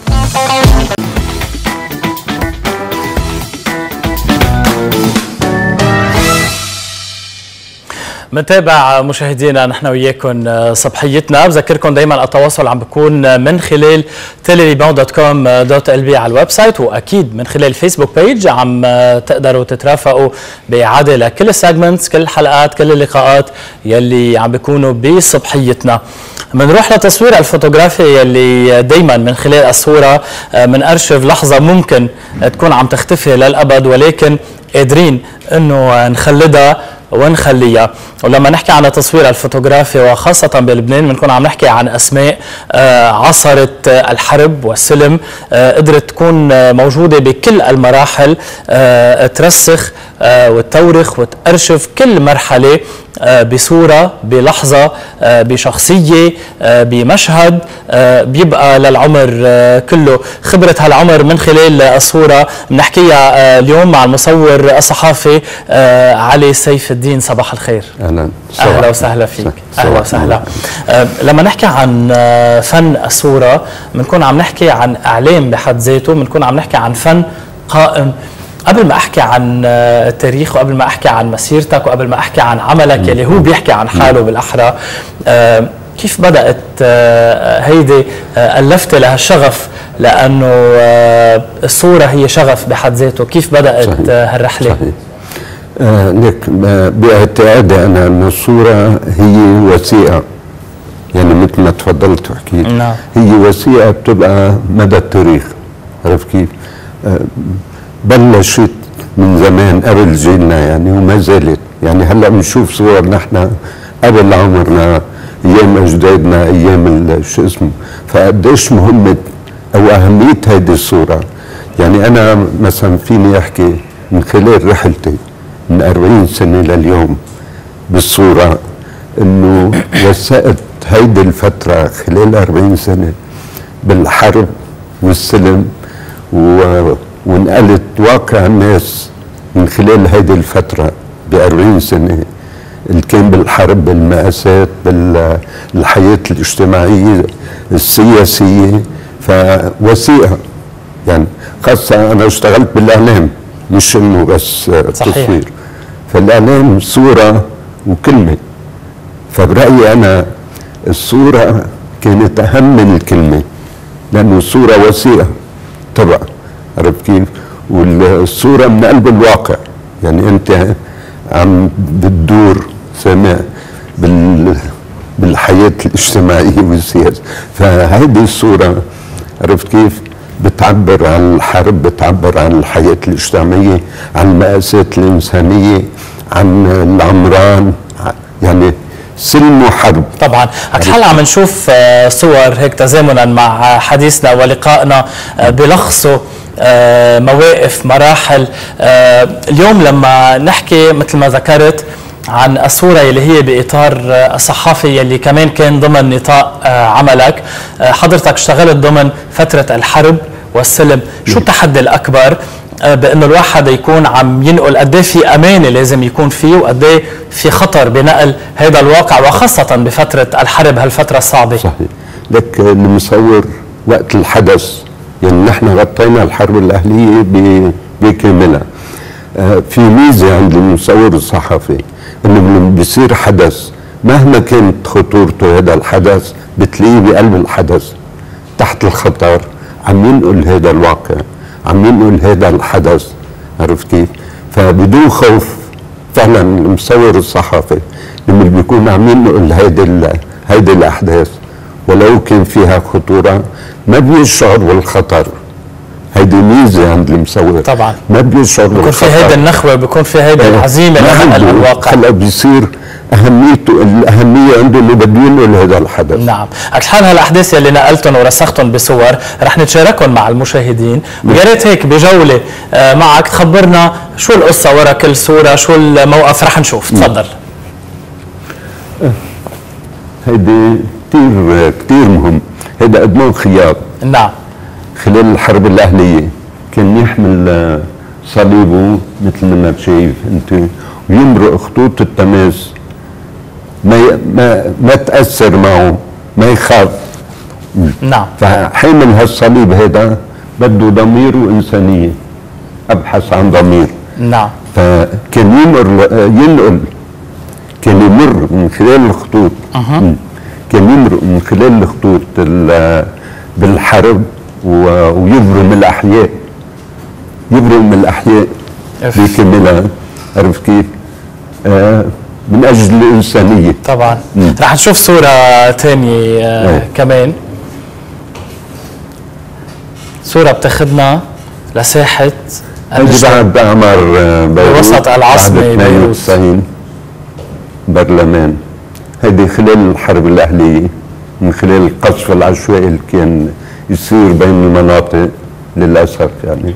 منتابع مشاهدينا نحن وياكم صبحيتنا. بذكركم دائما التواصل عم بيكون من خلال telelibon.com.lb على الويب سايت، واكيد من خلال الفيسبوك بيج عم تقدروا تترافقوا باعاده لكل السيجمنتس، كل الحلقات، كل اللقاءات يلي عم بيكونوا بصبحيتنا. بنروح لتصوير الفوتوغرافي يلي دائما من خلال الصوره بنأرشف لحظه ممكن تكون عم تختفي للابد، ولكن قادرين انه نخلدها ونخليها. ولما نحكي عن التصوير الفوتوغرافي وخاصة بلبنان بنكون عم نحكي عن أسماء عصرت الحرب والسلم، قدرت تكون موجودة بكل المراحل، ترسخ وتورخ وتأرشف كل مرحلة بصورة، بلحظة، بشخصية، بمشهد، بيبقى للعمر كله. خبرة هالعمر من خلال الصورة بنحكيها اليوم مع المصور الصحافي علي سيف الدين. صباح الخير. أهلا وسهلا فيك. أهلا وسهلا. لما نحكي عن فن الصورة بنكون عم نحكي عن إعلام بحد ذاته، بنكون عم نحكي عن فن قائم. قبل ما احكي عن التاريخ وقبل ما احكي عن مسيرتك وقبل ما احكي عن عملك اللي هو بيحكي عن حاله بالاحرى، كيف بدات هيدي الفتة لهالشغف؟ لانه الصوره هي شغف بحد ذاته. كيف بدات هالرحله؟ صحيح. لك باعتقادي انا ان الصوره هي وثيقه، يعني مثل ما تفضلت وحكيت. نعم. هي وثيقه بتبقى مدى التاريخ. عرفت كيف؟ بلشت من زمان قبل جيلنا يعني وما زالت. يعني هلا بنشوف صور نحن قبل عمرنا، ايام اجدادنا، ايام شو اسمه. فقديش مهمه او اهميه هيدي الصوره. يعني انا مثلا فيني احكي من خلال رحلتي من 40 سنه لليوم بالصوره، انه وثقت هيدي الفتره خلال 40 سنه بالحرب والسلم ونقلت واقع الناس من خلال هيدي الفترة ب40 سنة، اللي كان بالحرب، بالمأساة، بالحياة الاجتماعية السياسية. فوثيقة يعني. خاصة أنا اشتغلت بالإعلام، مش إنه بس تصوير. فالإعلام صورة وكلمة. فبرأيي أنا الصورة كانت أهم من الكلمة، لأنه الصورة وثيقة طبعا. عرفت كيف؟ والصورة من قلب الواقع. يعني أنت عم بتدور سامع بالحياة الاجتماعية والسياسة. فهذه الصورة عرفت كيف؟ بتعبر عن الحرب، بتعبر عن الحياة الاجتماعية، عن المآساة الإنسانية، عن العمران، يعني سلم وحرب. طبعا هلا عم نشوف صور هيك تزامنا مع حديثنا ولقائنا بلخصوا مواقف، مراحل. اليوم لما نحكي مثل ما ذكرت عن الصورة اللي هي بإطار الصحافي اللي كمان كان ضمن نطاق عملك، حضرتك اشتغلت ضمن فترة الحرب والسلم. شو التحدي الأكبر بأنه الواحد يكون عم ينقل قد ايه في أمانة لازم يكون فيه، وقد ايه في خطر بنقل هذا الواقع، وخاصة بفترة الحرب هالفترة الصعبة؟ صحيح. لك المصور وقت الحدث، يعني نحن غطينا الحرب الأهلية بكاملها. في ميزة عند المصور الصحفي انه لما بيصير حدث مهما كانت خطورته هذا الحدث بتلاقيه بقلب الحدث تحت الخطر عم ينقل هذا الواقع، عم ينقل هذا الحدث. عرفت كيف؟ فبدون خوف فعلا المصور الصحفي لما بيكون عم ينقل هيدي الاحداث ولو كان فيها خطوره ما بيشعر بالخطر. هيدي ميزه عند المصور طبعا ما بيشعر بيكون في هيدي النخوه، بيكون في هيدي العزيمه لنقل الواقع. هلا بيصير الاهميه عنده اللي بده ينقل هذا الحدث. نعم، الحال هالاحداث اللي نقلتهم ورسختهم بصور رح نتشاركهم مع المشاهدين، ويا ريت هيك بجوله معك تخبرنا شو القصه ورا كل صوره، شو الموقف رح نشوف. تفضل. هيدي كثير مهم، هيدا ادمان خياط. نعم. خلال الحرب الاهليه كان يحمل صليبه مثل ما شايف انت ويمرق خطوط التماس، ما تاثر معه، ما يخاف. نعم. فحامل هالصليب هذا بده ضمير وانسانيه، ابحث عن ضمير. نعم. فكان ينقل، كان يمر من خلال الخطوط. كان يمرق من خلال الخطوط بالحرب ويبرم الاحياء، يبرم الاحياء بكاملها. عرفت كيف؟ من اجل الانسانيه. طبعا. رح نشوف صوره ثانيه كمان، صوره بتاخذنا لساحه بعد عمر بوسط العاصمه بيروت. برلمان. هذه خلال الحرب الاهليه، من خلال القصف العشوائي اللي كان يصير بين المناطق للاسف يعني.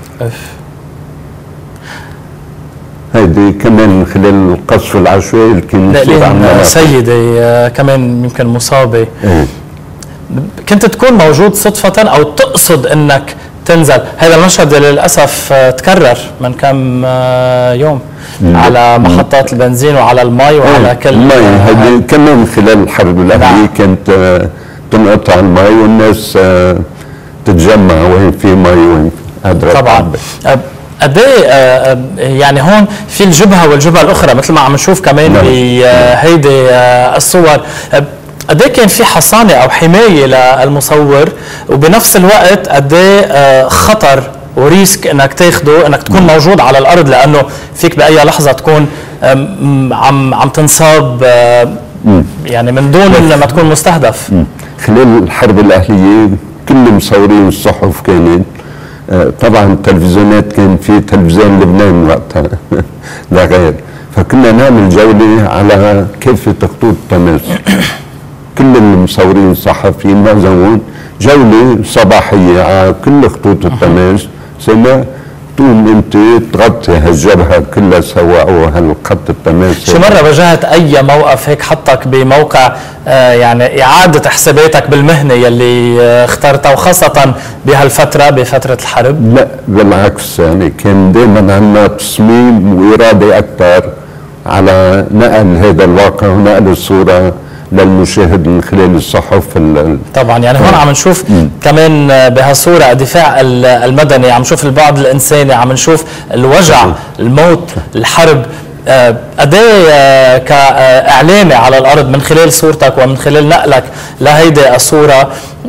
هيدي كمان من خلال القصف العشوائي اللي كان يصير عن سيدة كمان يمكن مصابة. كنت تكون موجود صدفة أو تقصد أنك تنزل؟ هذا المشهد للأسف تكرر من كم يوم على محطات البنزين وعلى المي وعلى كل المي. هذه كمان خلال الحرب الأهلية كانت تنقطع المي والناس تتجمع وين في مي وين طبعا. قد يعني هون في الجبهه والجبهه الاخرى مثل ما عم نشوف كمان بهيدي الصور، قد كان في حصانه او حمايه للمصور، وبنفس الوقت قد خطر وريسك انك تاخده انك تكون موجود على الارض، لانه فيك باي لحظه تكون عم تنصاب يعني من دون ما تكون مستهدف. خلال الحرب الاهليه كل مصورين الصحف كانت طبعا التلفزيونات، كان في تلفزيون لبنان وقتها لا غير، فكنا نعمل جوله على كافه خطوط التماس. كل المصورين الصحفيين معظمهم جوله صباحيه على كل خطوط التماس، سمع تقوم انت تغطي هالجبهه كلها سوا او هالخط التماس. شو مره واجهت اي موقف هيك حطك بموقع يعني اعاده حساباتك بالمهنه يلي اخترتها، وخاصه بهالفتره بفتره الحرب؟ لا بالعكس، يعني كان دائما عندنا تصميم واراده اكثر على نقل هذا الواقع ونقل الصوره للمشاهد من خلال الصحف. طبعا يعني هون عم نشوف كمان بهالصوره الدفاع المدني، عم نشوف البعد الانساني، عم نشوف الوجع، الموت، الحرب. قد ايه كاعلامي على الارض من خلال صورتك ومن خلال نقلك لهيدي الصوره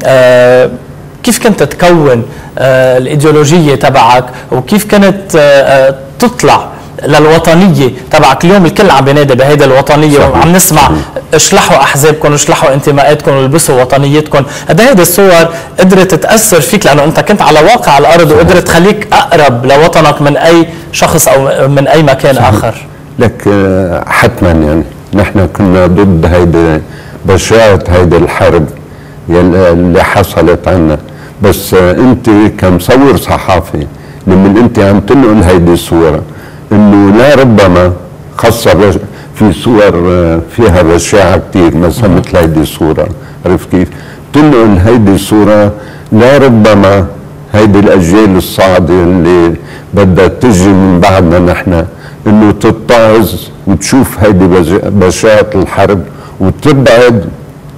كيف كنت تكون الايديولوجيه تبعك، وكيف كنت تطلع للوطنيه تبعك؟ اليوم الكل عم بينادي بهيدا الوطنيه، وعم نسمع اشلحوا احزابكم واشلحوا انتماءاتكم والبسوا وطنيتكم. قد هيدي الصور قدرت تاثر فيك لانه انت كنت على واقع الارض، وقدرت تخليك اقرب لوطنك من اي شخص او من اي مكان اخر؟ لك حتما يعني نحن كنا ضد هيدي بشاعه هيدي الحرب اللي حصلت عنا، بس انت كمصور صحافي لما انت عم تنقل هيدي الصوره انه لا ربما خاصه في صور فيها بشاعه كثير مثلا مثل هيدي الصوره، عرفت كيف؟ تنقل هيدي الصوره لا ربما هيدي الاجيال الصاعده اللي بدها تجي من بعدنا نحن انه تتعظ وتشوف هيدي بشاعه الحرب وتبعد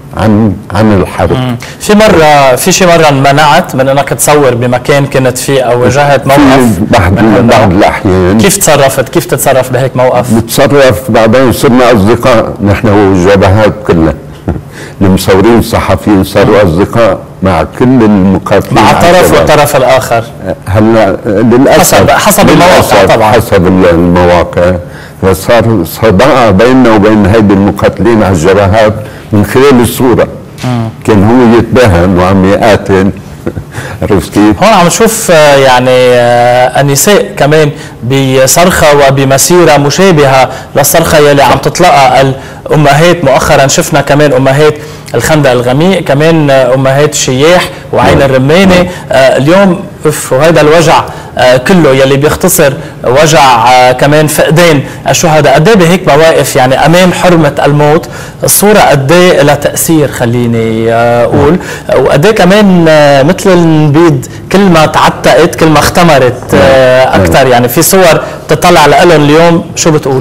عن الحرب. في شي مره منعت من انك تصور بمكان كنت فيه او واجهت موقف؟ بعض الاحيان. كيف تصرفت؟ كيف تتصرف بهيك موقف؟ نتصرف بعدين صرنا اصدقاء نحن والجبهات كلها. المصورين الصحفيين صاروا اصدقاء مع كل المقاتلين، مع الطرف والطرف الاخر. هلا للاسف حسب المواقع طبعا، حسب المواقع، فصار صداقه بيننا وبين هيدي المقاتلين على الجبهات من خلال الصوره. كان هو يتباهى انه عم يقاتل عرفت كيف؟ هون عم نشوف يعني النساء كمان بصرخة وبمسيرة مشابهة للصرخة يلي عم تطلقها الأمهات. مؤخرا شفنا كمان أمهات الخندق الغميق، كمان أمهات الشياح وعين الرمانة. اليوم وهذا الوجع كله يلي بيختصر وجع كمان فقدان الشهداء. قد ايه بهيك مواقف يعني امام حرمه الموت الصوره قد ايه لها تاثير، خليني اقول، وقد ايه كمان مثل النبيد كل ما تعتقت كل ما اختمرت اكثر. يعني في صور تطلع لهم اليوم شو بتقول؟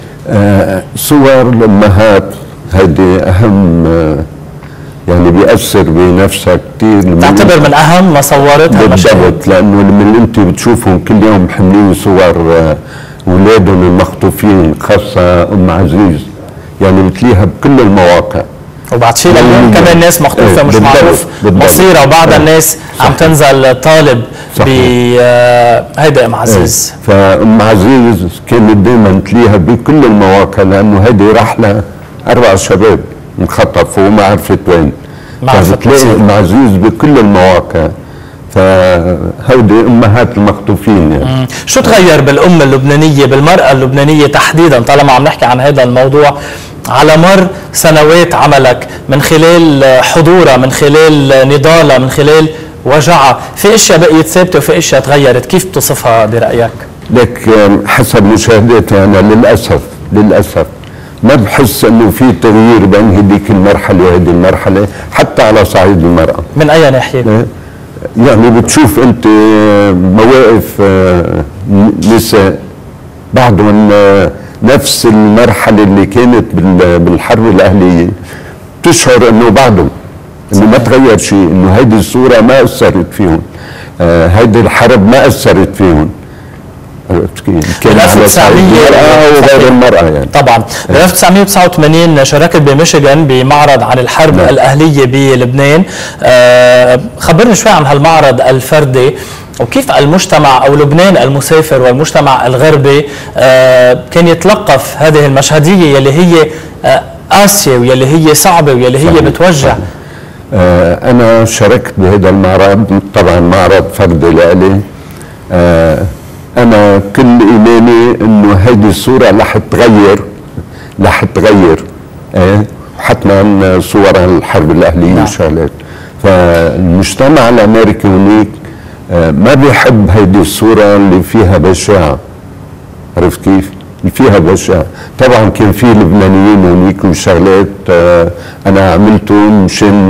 صور الامهات هيدي اهم، يعني بيأثر بنفسها كثير. تعتبر من اهم ما صورتها بالضبط، لانه من انت بتشوفهم كل يوم حاملين صور اولادهم المخطوفين، خاصه ام عزيز يعني بتلاقيها بكل المواقع. وبعد شيء اليوم كمان ناس مخطوفه مش معروف مصيرها، وبعض الناس عم تنزل طالب بهيدا ام عزيز. فام عزيز كانت دائما تلاقيها بكل المواقع، لانه هيدي رحله 4 شباب انخطفوا وما عرفت وين، فبتلاقي ام عزيز بكل المواقع. فهودي امهات المخطوفين يعني. شو تغير بالام اللبنانيه، بالمراه اللبنانيه تحديدا، طالما عم نحكي عن هذا الموضوع، على مر سنوات عملك، من خلال حضورها، من خلال نضالها، من خلال وجعها؟ في اشياء بقيت ثابته وفي اشياء تغيرت، كيف بتصفها برايك؟ لك حسب مشاهداتي انا للاسف ما بحس انه في تغيير بين هذيك المرحله وهذه المرحله، حتى على صعيد المراه. من اي ناحيه؟ يعني بتشوف انت مواقف نساء بعدهم نفس المرحله اللي كانت بالحرب الاهليه، بتشعر انه بعدهم انه ما تغير شيء، انه هيدي الصوره ما اثرت فيهم، هيدي الحرب ما اثرت فيهم. كان على صعيد المرأة وغير المرأة يعني. طبعا ب 1989 شاركت بميشيغان بمعرض عن الحرب الأهلية بلبنان. خبرني شوي عن هالمعرض الفردي، وكيف المجتمع أو لبنان المسافر والمجتمع الغربي كان يتلقف هذه المشهدية يلي هي قاسية ويلي هي صعبة ويلي هي بتوجع. أنا شاركت بهذا المعرض، طبعا معرض فردي لإلي. أنا كل إيماني إنه هيدي الصورة رح تغير حتما صور الحرب الأهلية وشغلات. فالمجتمع الأمريكي هنيك ما بيحب هيدي الصورة اللي فيها بشاعة، عرفت كيف؟ اللي فيها بشاعة. طبعا كان في لبنانيين هنيك وشغلات أنا عملتهم مشان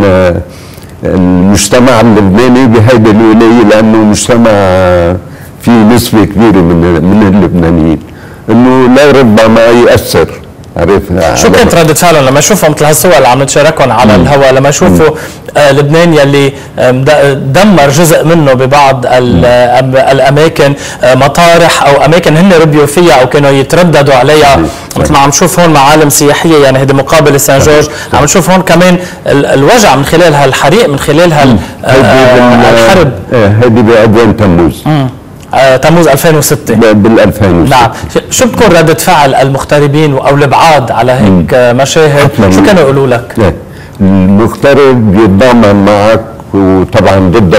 المجتمع اللبناني بهيدي الولاية، لأنه مجتمع في نسبة كبيرة من اللبنانيين، انه لا ربما يأثر. شو كانت ردة فعلهم لما يشوفوا مثل هالصور اللي عم نتشاركهم على الهواء، لما يشوفوا لبنان يلي دمر جزء منه ببعض الاماكن، مطارح او اماكن هن ربيوا فيها او كانوا يترددوا عليها، مثل ما عم نشوف هون معالم سياحيه، يعني هيدي مقابل سان جورج، عم نشوف هون كمان الوجع من خلال هالحريق، من خلال هالحرب. هيدي بعدوان تموز. تموز 2006 بال 2006. نعم. شو بتكون ردة فعل المغتربين او الابعاد على هيك مشاهد؟ شو كانوا يقولوا لك؟ المغترب بيتضامن معك، وطبعا ضد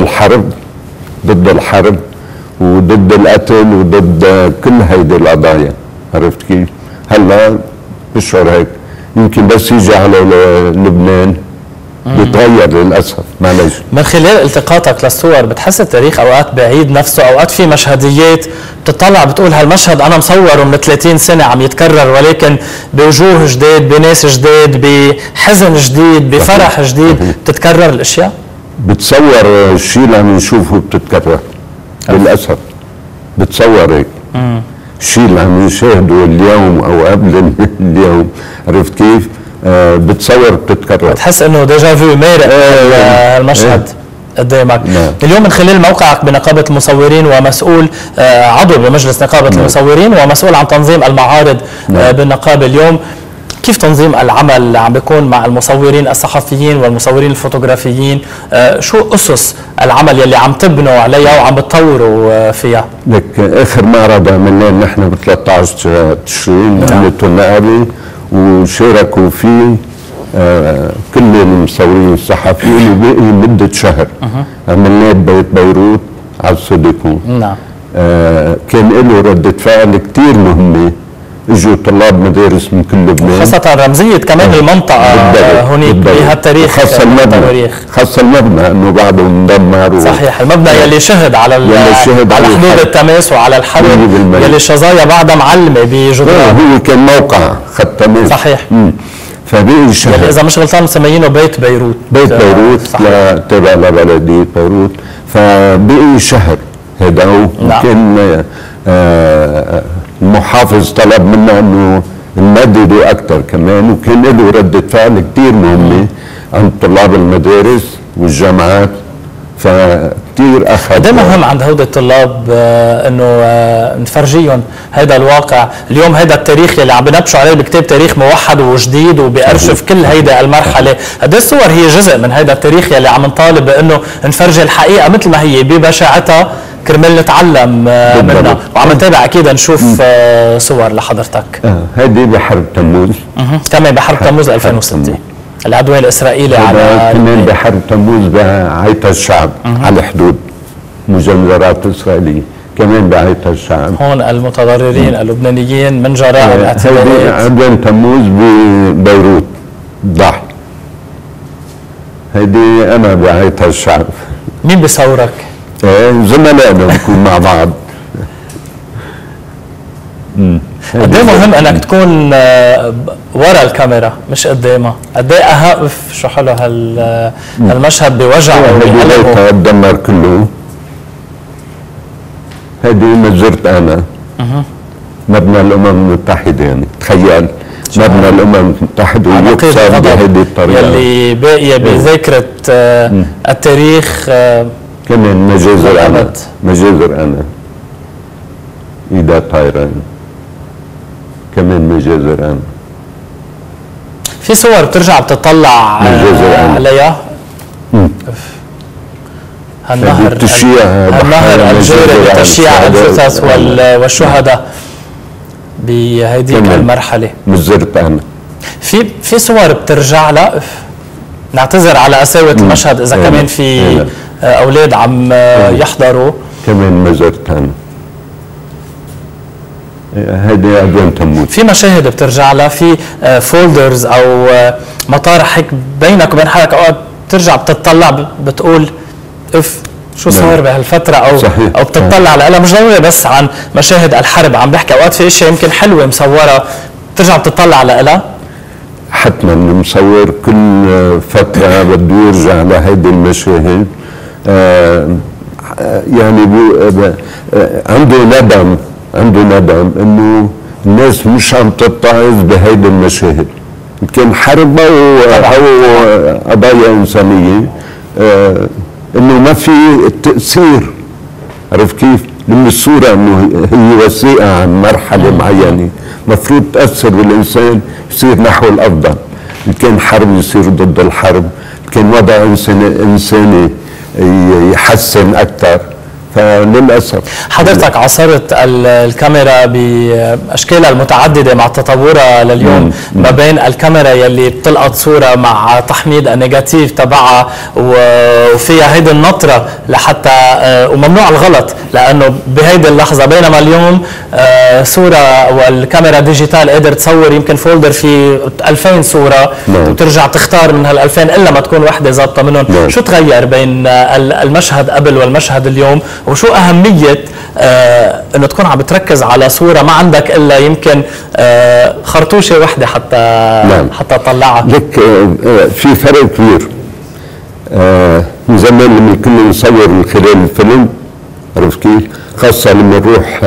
الحرب وضد القتل وضد كل هيدي القضايا، عرفت كيف؟ هلا بشعر هيك، يمكن بس يجي على لبنان بيتغير للاسف، معلش. من خلال التقاطك للصور بتحس التاريخ اوقات بعيد نفسه، اوقات في مشهديات بتطلع بتقول هالمشهد انا مصوره من 30 سنه عم يتكرر، ولكن بوجوه جداد، بناس جداد، بحزن جديد، بفرح جديد، بتتكرر الاشياء؟ بتصور الشيء اللي عم نشوفه بتتكرر للاسف، بتصور هيك الشيء اللي عم نشاهده اليوم او قبل اليوم، عرفت كيف؟ بتصور بتتكرر، بتحس انه ديجا فيو مارق المشهد قدامك. اليوم من خلال موقعك بنقابه المصورين ومسؤول عضو بمجلس نقابه المصورين ومسؤول عن تنظيم المعارض بالنقابه، اليوم كيف تنظيم العمل عم بيكون مع المصورين الصحفيين والمصورين الفوتوغرافيين؟ شو اسس العمل يلي عم تبنوا عليها وعم بتطوروا فيها؟ لك اخر معرض عملناه نحن ب 13 تشرين عملته النقابه وشاركوا فيه كل المصورين الصحفيين وبقي مدة شهر. عملناه ببيت بيروت على الصديقون. نعم. كان له ردة فعل كتير مهمة. اجوا طلاب مدارس من كل لبنان، خاصة رمزية كمان المنطقة هونيك بهالتاريخ، خاصة المبنى انه بعده مدمر صحيح. المبنى يلي شهد على حدود التماس وعلى الحرب، يلي الشظايا بعدها معلمة بجدران. هو كان موقع خط تماس. صحيح. فبقي شهر، يلي اذا مش غلطان مسميينه بيت بيروت. بيت بيروت تابع لبلدية بيروت. فبقي شهر هذا. وكان المحافظ طلب منا انه نمدده اكثر كمان، وكان له ردة فعل كثير مهمة عند طلاب المدارس والجامعات. فكثير اخذ. قد مهم عند هودي الطلاب انه نفرجيهم هذا الواقع اليوم، هذا التاريخ اللي عم بنبشوا عليه بكتاب تاريخ موحد وجديد وبيأرشف كل هيدا المرحله. قد الصور هي جزء من هذا التاريخ يلي عم نطالب بانه نفرجي الحقيقه مثل ما هي ببشاعتها كرمال نتعلم منها. وعم نتابع اكيد نشوف صور لحضرتك. هذه بحرب تموز. كمان بحرب تموز 2006 العدوان الاسرائيلي على كمان بحرب تموز بعيطة الشعب على الحدود، مجزرات اسرائيليه كمان بعيطة الشعب. هون المتضررين اللبنانيين من جراء الاعتداءات. عدوان تموز ببيروت ضح. هيدي انا بعيطة الشعب. مين بيصورك؟ زملائنا بنكون مع بعض. قد ايه مهم انك تكون ورا الكاميرا مش قدامها؟ قد ايه اهقف شو حلو هالمشهد بوجعه وبألمه. تدمر كله. هذه نزرت انا مبنى الامم المتحده، يعني تخيل مبنى الامم المتحده ويكسر بهذه الطريقه يلي باقيه بذاكره التاريخ. كمان مجازر انا ايدها طايره، كمان مجازر انا. في صور بترجع بتطلع عليها هالنهر الجاري بتشييع الجثث والشهداء بهديك المرحله. مزرت انا. في صور بترجع لها. نعتذر على قساوه المشهد اذا كمان في اولاد عم يحضروا. كمان مزرت انا. هيدي عدوان تموز. في مشاهد بترجع لها، في فولدرز او مطارح هيك بينك وبين حالك، اوقات بترجع بتطلع بتقول اف شو صار بهالفتره، او بتطلع لها. مش ضروري بس عن مشاهد الحرب، عم بحكي اوقات في اشياء يمكن حلوه مصوره بترجع بتطلع لها. حتما مصور كل فتره بده يرجع لهيدي المشاهد. يعني عنده ندم انه الناس مش عم تتعظ بهيدي المشاهد. كان حرب او قضايا انسانيه، انه ما في التاثير. عرف كيف؟ من الصوره انه هي وثيقه عن مرحله معينه مفروض تاثر بالانسان يصير نحو الافضل. كان حرب يصير ضد الحرب، كان وضع انساني يحسن اكثر. فللاسف حضرتك عاصرت الكاميرا باشكالها المتعدده مع تطورها لليوم، ما بين الكاميرا يلي بتلقط صوره مع تحميض النيجاتيف تبعها وفيها هيدي النطره لحتى وممنوع الغلط لانه بهيدي اللحظه، بينما اليوم صوره والكاميرا ديجيتال قادر تصور يمكن فولدر في 2000 صوره وترجع تختار من هال 2000 الا ما تكون وحده ظابطه منهم. شو تغير بين المشهد قبل والمشهد اليوم؟ وشو أهمية انه تكون عم بتركز على صورة ما عندك الا يمكن خرطوشة وحدة حتى تطلعها؟ لك في فرق كبير. من زمان لما كنا نصور من خلال الفيلم، عرفت كيف؟ خاصة لما نروح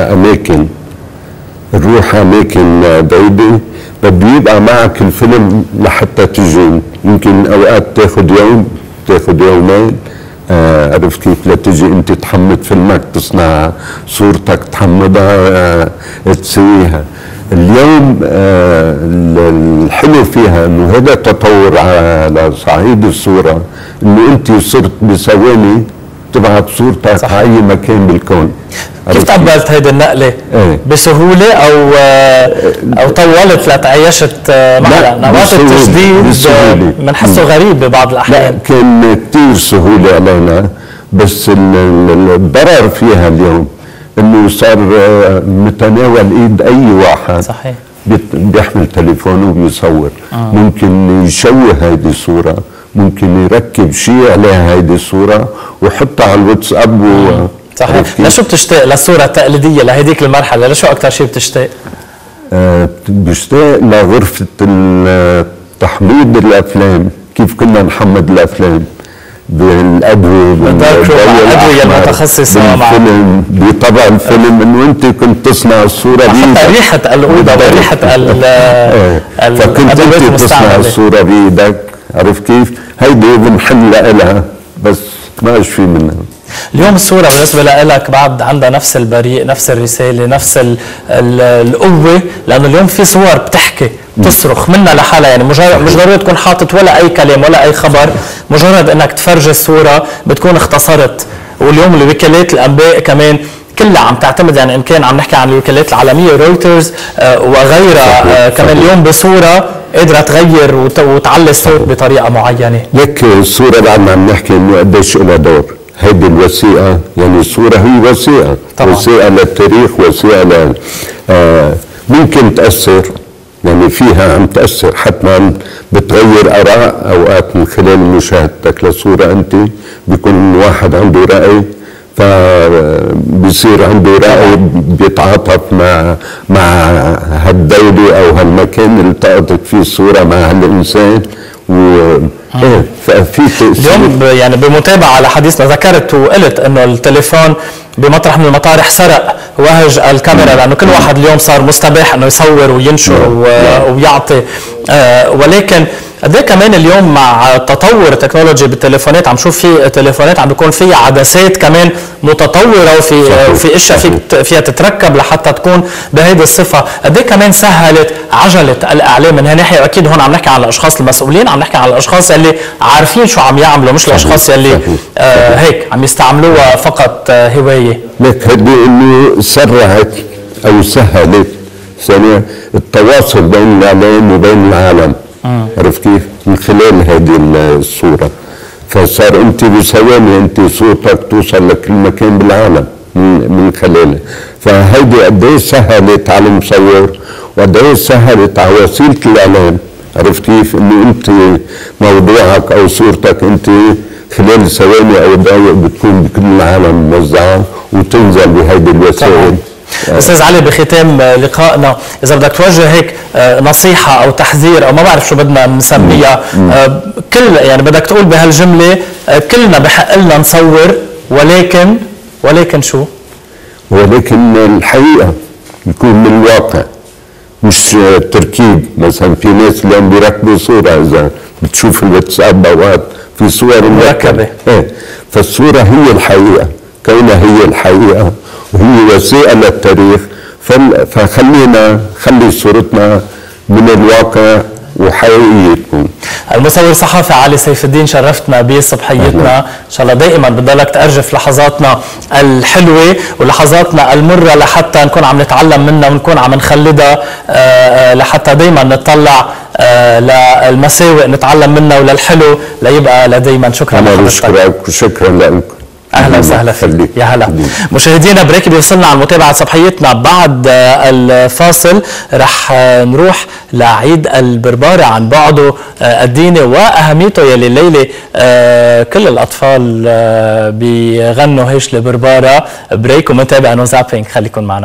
أماكن بعيدة بده يبقى معك الفيلم لحتى تجي. يمكن أوقات تاخذ يوم، تاخذ يومين، عرفت كيف؟ لتجي انت تحمض فيلمك، تصنع صورتك، تحمضها، تسويها. اليوم الحلو فيها انه هذا تطور على صعيد الصوره، انه انت صرت بثواني تبعت صورتك على اي مكان بالكون. كيف تقبلت هيدي النقله؟ بسهوله او طولت لتعيشت معها؟ نوات التجديد بنحسه غريب ببعض الاحيان. لا كان كثير سهوله علينا، بس الضرر فيها اليوم انه صار متناول ايد اي واحد. صحيح. بيحمل تليفونه وبيصور. ممكن يشوه هيدي الصوره، ممكن يركب شيء عليها هيدي الصوره ويحطها على الواتساب صحيح. لشو بتشتاق؟ للصوره التقليديه لهديك المرحله، لشو اكثر شيء بتشتاق؟ بشتاق لغرفه تحميض الافلام، كيف كنا نحمض الافلام بالادويه، بالادويه المتخصصه مع الفيلم، بطبع الفيلم، انه انت كنت تصنع الصوره بايدك، حتى ريحه الاوضه وريحه فكنت انت تصنع الصوره بايدك. عرفت كيف؟ هيدي بنحن لها بس ما في منها. اليوم الصورة بالنسبة لك بعد عندها نفس البريء، نفس الرسالة، نفس القوة، لأنه اليوم في صور بتحكي تصرخ منها لحالها، يعني مش ضروري تكون حاطط ولا أي كلام ولا أي خبر، مجرد أنك تفرجي الصورة بتكون اختصرت. واليوم الوكالات الأنباء كمان كلها عم تعتمد، يعني إن كان عم نحكي عن الوكالات العالمية رويترز وغيرها كمان اليوم بصورة قادرة تغير وتعلي الصوت بطريقة معينة. لك الصورة بعدنا عم نحكي إنه قديش لها دور. هيدي الوثيقة، يعني الصورة هي وثيقة، وثيقة للتاريخ، وثيقة ممكن تأثر، يعني فيها عم تأثر، حتما بتغير آراء أوقات من خلال مشاهدتك للصورة. أنت بيكون واحد عنده رأي، فبصير عنده رأي بيتعاطف مع هالدولة أو هالمكان اللي التقطت فيه الصورة مع هالإنسان. ففي اليوم يعني بمتابعة لحديثنا ذكرت وقلت انه التليفون بمطرح من المطارح سرق وهج الكاميرا، لانه كل واحد اليوم صار مستباح انه يصور وينشر ويعطي. ولكن قد ايه كمان اليوم مع تطور التكنولوجي بالتليفونات عم نشوف في تليفونات عم بيكون فيها عدسات كمان متطوره وفي اشياء فيها تتركب لحتى تكون بهيدي الصفه. قد ايه كمان سهلت عجله الاعلام من هالناحيه. واكيد هون عم نحكي عن الاشخاص المسؤولين، عم نحكي عن الاشخاص اللي عارفين شو عم يعملوا، مش الاشخاص اللي هيك عم يستعملوها فقط هوايه. لك هدي انه سرعت او سهلت ثانيا التواصل بين الاعلام وبين العالم. عرفت كيف؟ من خلال هذه الصورة، فصار انت بثواني انت صوتك توصل لكل مكان بالعالم من خلاله. فهيدي قد ايه سهلت على المصور وقد ايه سهلت على وسيلة الاعلام. عرفت كيف؟ انه انت موضوعك او صورتك انت خلال ثواني او دقائق بتكون بكل العالم موزعة وتنزل بهيدي الوسائل. استاذ علي، بختام لقائنا اذا بدك توجه هيك نصيحه او تحذير او ما بعرف شو بدنا نسميها، كل يعني بدك تقول بهالجمله كلنا بحق لنا نصور، ولكن شو؟ ولكن الحقيقه يكون من الواقع مش تركيب. مثلا في ناس اليوم بيركبوا صوره، اذا بتشوف الواتساب اوقات في صور مركبه. فالصوره هي الحقيقه، كونها هي الحقيقه وهي وثيقة للتاريخ، فخلينا خلي صورتنا من الواقع وحقيقية تكون. المصور الصحفي علي سيف الدين شرفتنا بصبحيتنا، ان شاء الله دائما بضلك تأرجف لحظاتنا الحلوة ولحظاتنا المرة لحتى نكون عم نتعلم منها ونكون عم نخلدها، لحتى دائما نطلع للمساوئ نتعلم منها وللحلو ليبقى لديما. شكرا لك. أنا بشكرك وشكرا لك. اهلا وسهلا فيك. يا هلا. مشاهدينا بريك بيوصلنا على متابعه صبحيتنا. بعد الفاصل رح نروح لعيد البربارة عن بعده الديني واهميته، يلي الليله كل الاطفال بيغنوا هيش البربارة. بريك ومتابعه نو زابينج، خليكم معنا.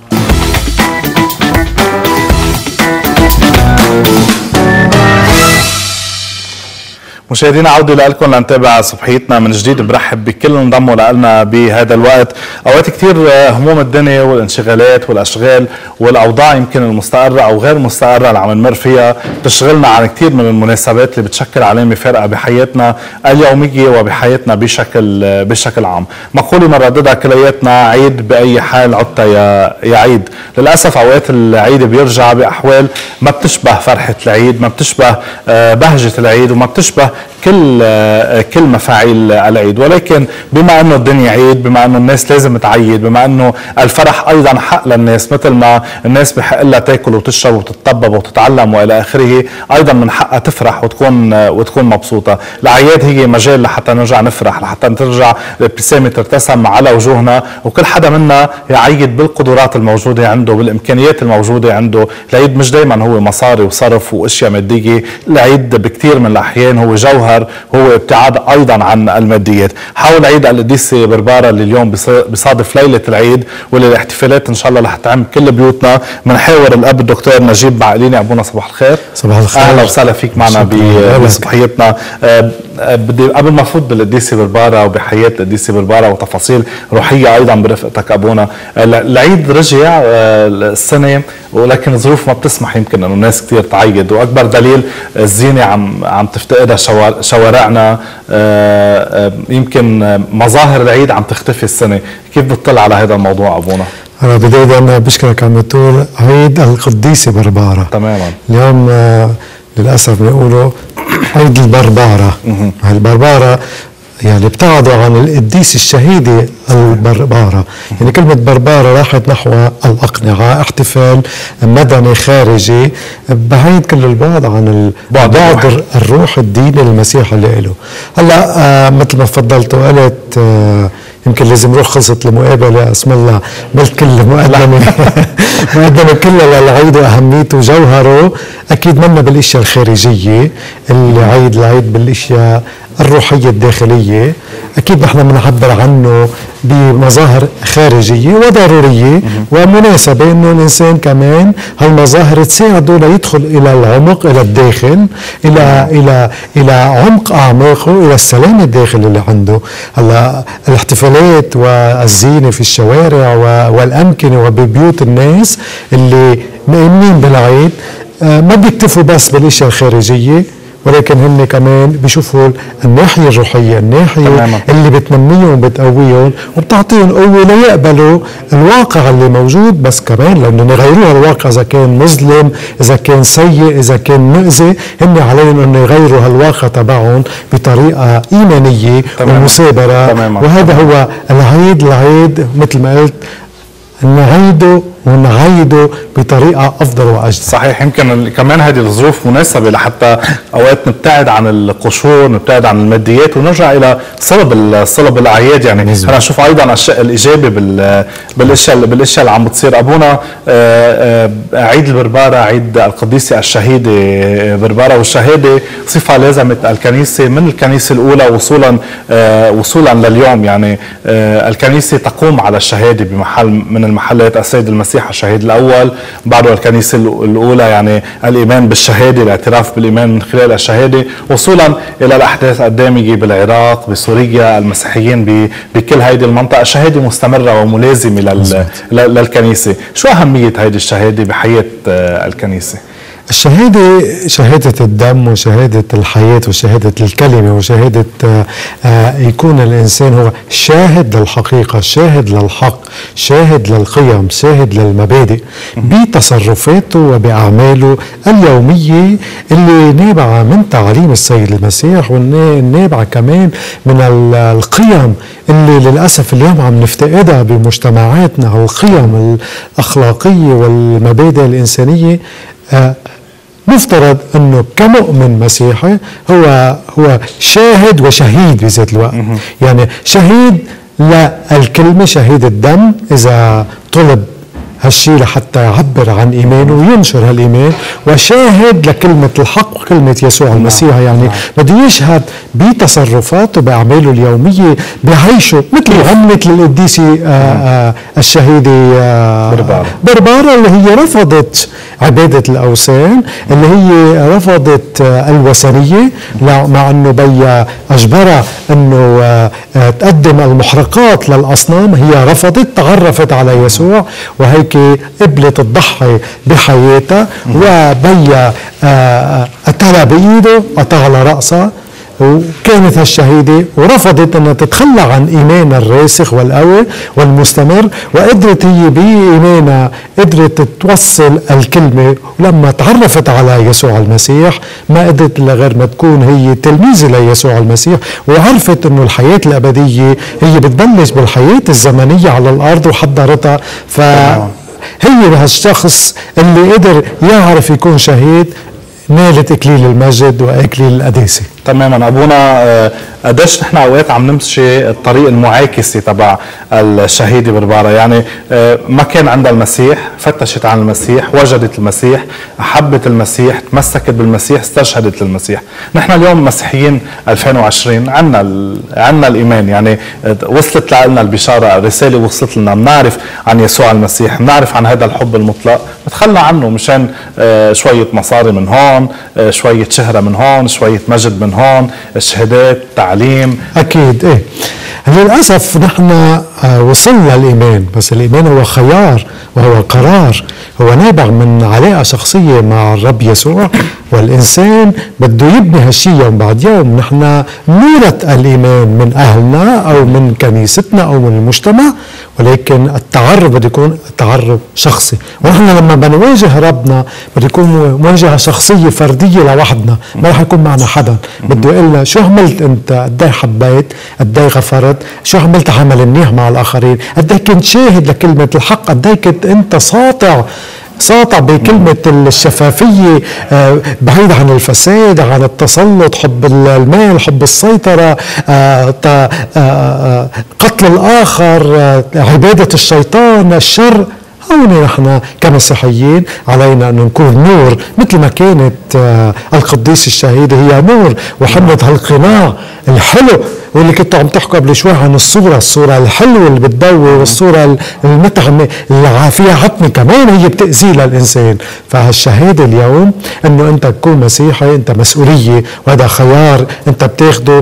مشاهدينا عودة لكم لنتابع صبحيتنا من جديد. برحب بكل انضموا لنا بهذا الوقت. اوقات كثير هموم الدنيا والانشغالات والاشغال والاوضاع يمكن المستقره او غير مستقره اللي عم نمر فيها بتشغلنا عن كثير من المناسبات اللي بتشكل علامه فارقه بحياتنا اليوميه وبحياتنا بشكل عام. مقوله بنرددها كلياتنا: عيد باي حال عدت يا عيد. للاسف اوقات العيد بيرجع باحوال ما بتشبه فرحه العيد، ما بتشبه بهجه العيد، وما بتشبه كل مفاعيل العيد. ولكن بما انه الدنيا عيد، بما انه الناس لازم تعيد، بما انه الفرح ايضا حق للناس، مثل ما الناس بحق لها تاكل وتشرب وتتطبب وتتعلم والى اخره، ايضا من حقها تفرح وتكون مبسوطه. الاعياد هي مجال لحتى نرجع نفرح، لحتى ترجع الابتسامه ترتسم على وجوهنا، وكل حدا منا يعيد بالقدرات الموجوده عنده، بالامكانيات الموجوده عنده. العيد مش دائما هو مصاري وصرف واشياء ماديه، العيد بكثير من الاحيان هو جوهر، هو ابتعاد ايضا عن الماديات. حول عيد القديسه بربارة اللي اليوم بيصادف ليله العيد، واللي الاحتفالات ان شاء الله رح تعم كل بيوتنا، بنحاور الاب الدكتور نجيب بعقليني. ابونا صباح الخير. صباح الخير، اهلا وسهلا فيك معنا بصبحيتنا. بدي قبل ما افوت بالقديسه بربارة وبحياه القديسه بربارة وتفاصيل روحيه ايضا برفقتك ابونا، العيد رجع السنه، ولكن الظروف ما بتسمح يمكن انه الناس كثير تعيد، واكبر دليل الزينه عم تفتقدها شوارعنا، يمكن مظاهر العيد عم تختفي السنه. كيف بتطلع على هذا الموضوع ابونا؟ أنا بداية أنا بشكرك عم تقول عيد القديسة بربارة. تماما. اليوم للأسف بيقولوا عيد البربارة. البربارة يعني ابتعدوا عن القديسة الشهيدة البربارة، يعني كلمة بربارة راحت نحو الأقنعة، احتفال مدني خارجي بعيد كل البعد عن بعد الروح الديني للمسيح اللي له. هلا مثل ما فضلت وقلت يمكن لازم روح خلصت المقابله، اسم الله قلت كل مقدمه مقدمه كلها للعيد واهميته وجوهره. اكيد منا بالاشياء الخارجيه، العيد بالاشياء الروحيه الداخليه. اكيد نحن بنعبر عنه بمظاهر خارجيه وضروريه ومناسبه، انه الانسان كمان هالمظاهر تساعده ليدخل الى العمق، الى الداخل، الى عمق اعماقه، الى السلام الداخلي اللي عنده. هلا الاحتفالات والزينه في الشوارع والامكنه وببيوت الناس اللي مؤمنين بالعيد ما بيكتفوا بس بالاشياء الخارجيه، ولكن هن كمان بيشوفوا الناحية الروحية، الناحية اللي بتنميهم وبتقويهم وبتعطيهم قوة ليقبلوا الواقع اللي موجود، بس كمان لأنه يغيروا الواقع إذا كان مظلم، إذا كان سيء، إذا كان مؤذي، هن عليهم أنه يغيروا هالواقع تبعهم بطريقة إيمانية ومثابرة. وهذا هو العيد مثل ما قلت، نعيده ونعيده بطريقة أفضل وأجدى. صحيح. يمكن كمان هذه الظروف مناسبة لحتى أوقات نبتعد عن القشور، نبتعد عن الماديات، ونرجع إلى صلب الأعياد. يعني أنا أشوف أيضا الشيء الإيجابي بالأشياء اللي عم بتصير. أبونا عيد البربارة، عيد القديسة الشهيدة بربارة، والشهادة صفة لازمت الكنيسة من الكنيسة الأولى وصولا لليوم. يعني الكنيسة تقوم على الشهادة بمحل من المحلات. السيد المسيح الشهيد الأول، بعده الكنيسة الأولى، يعني الإيمان بالشهادة، الاعتراف بالإيمان من خلال الشهادة، وصولا إلى الأحداث الدامجة بالعراق، بسوريا، المسيحيين بكل هيدي المنطقة. الشهادة مستمرة وملازمة للكنيسة. شو أهمية هيدي الشهادة بحياة الكنيسة؟ الشهادة شهادة الدم وشهادة الحياة وشهادة الكلمة وشهادة يكون الإنسان هو شاهد للحقيقة، شاهد للحق، شاهد للقيم، شاهد للمبادئ بتصرفاته وبأعماله اليومية اللي نابعة من تعاليم السيد المسيح، والنابعة كمان من القيم اللي للأسف اليوم عم نفتقدها بمجتمعاتنا، القيم الأخلاقية والمبادئ الإنسانية. مفترض انه كمؤمن مسيحي هو شاهد وشهيد بذات الوقت. يعني شهيد للكلمه، شهيد الدم اذا طلب هالشيء لحتى يعبر عن ايمانه وينشر هالايمان، وشاهد لكلمه الحق وكلمه يسوع المسيح. يعني بده يشهد بتصرفاته باعماله اليوميه، بعيشه مثل عملة للقديسه الشهيده بربارة اللي هي رفضت عباده الاوثان، اللي هي رفضت الوثنيه، مع انه بيا اجبرها انه تقدم المحرقات للاصنام، هي رفضت، تعرفت على يسوع وهيك قبلت تضحي بحياتها، وبيا قتلها بايده، قطع على راسها. وكانت هالشهيدة ورفضت أنها تتخلى عن إيمانها الراسخ والقوي والمستمر، وقدرت هي بإيمانها قدرت توصل الكلمة. ولما تعرفت على يسوع المسيح ما قدرت إلا غير ما تكون هي تلميذة ليسوع المسيح، وعرفت أنه الحياة الأبدية هي بتبلش بالحياة الزمنية على الأرض وحضرتها. هي بهالشخص اللي قدر يعرف يكون شهيد نالت إكليل المجد وإكليل القداسة. تماما. ابونا قديش نحن اوقات عم نمشي الطريق المعاكسي تبع الشهيده بربارة، يعني ما كان عندها المسيح، فتشت عن المسيح، وجدت المسيح، احبت المسيح، تمسكت بالمسيح، استشهدت للمسيح. نحن اليوم مسيحيين 2020 عندنا الايمان، يعني وصلت لنا البشاره، الرساله وصلت لنا، بنعرف عن يسوع المسيح، بنعرف عن هذا الحب المطلق، بتخلى عنه مشان شويه مصاري من هون، شويه شهره من هون، شويه مجد من هون، شهادات، تعليم. أكيد إيه. للأسف نحن وصلنا الإيمان، بس الإيمان هو خيار وهو قرار، هو نابع من علاقة شخصية مع الرب يسوع، والإنسان بده يبني هالشي يوم بعد يوم. نحن نورث الإيمان من أهلنا أو من كنيستنا أو من المجتمع، ولكن التعرف بده يكون تعرف شخصي. ونحن لما بنواجه ربنا بده يكون مواجهة شخصية فردية لوحدنا، ما رح يكون معنا حدا بده يقول لنا شو عملت أنت، قديه حبيت، قديه غفرت، شو عملت عمل منيح مع الآخرين، قديه كنت شاهد لكلمة الحق، قديه كنت أنت ساطع بكلمة الشفافية، بعيد عن الفساد، عن التسلط، حب المال، حب السيطرة، قتل الآخر، عبادة الشيطان، الشر. هون نحن كمسيحيين علينا أن نكون نور، مثل ما كانت القديسة الشهيدة هي نور وحملت هالقناع الحلو. واللي كنتوا عم تحكوا قبل شوي عن الصورة الحلوة اللي بتضوي، والصورة المتعمة اللي فيها عتمة كمان هي بتأذي للإنسان. فهالشهادة اليوم إنه أنت تكون مسيحي، أنت مسؤولية، وهذا خيار أنت بتاخده،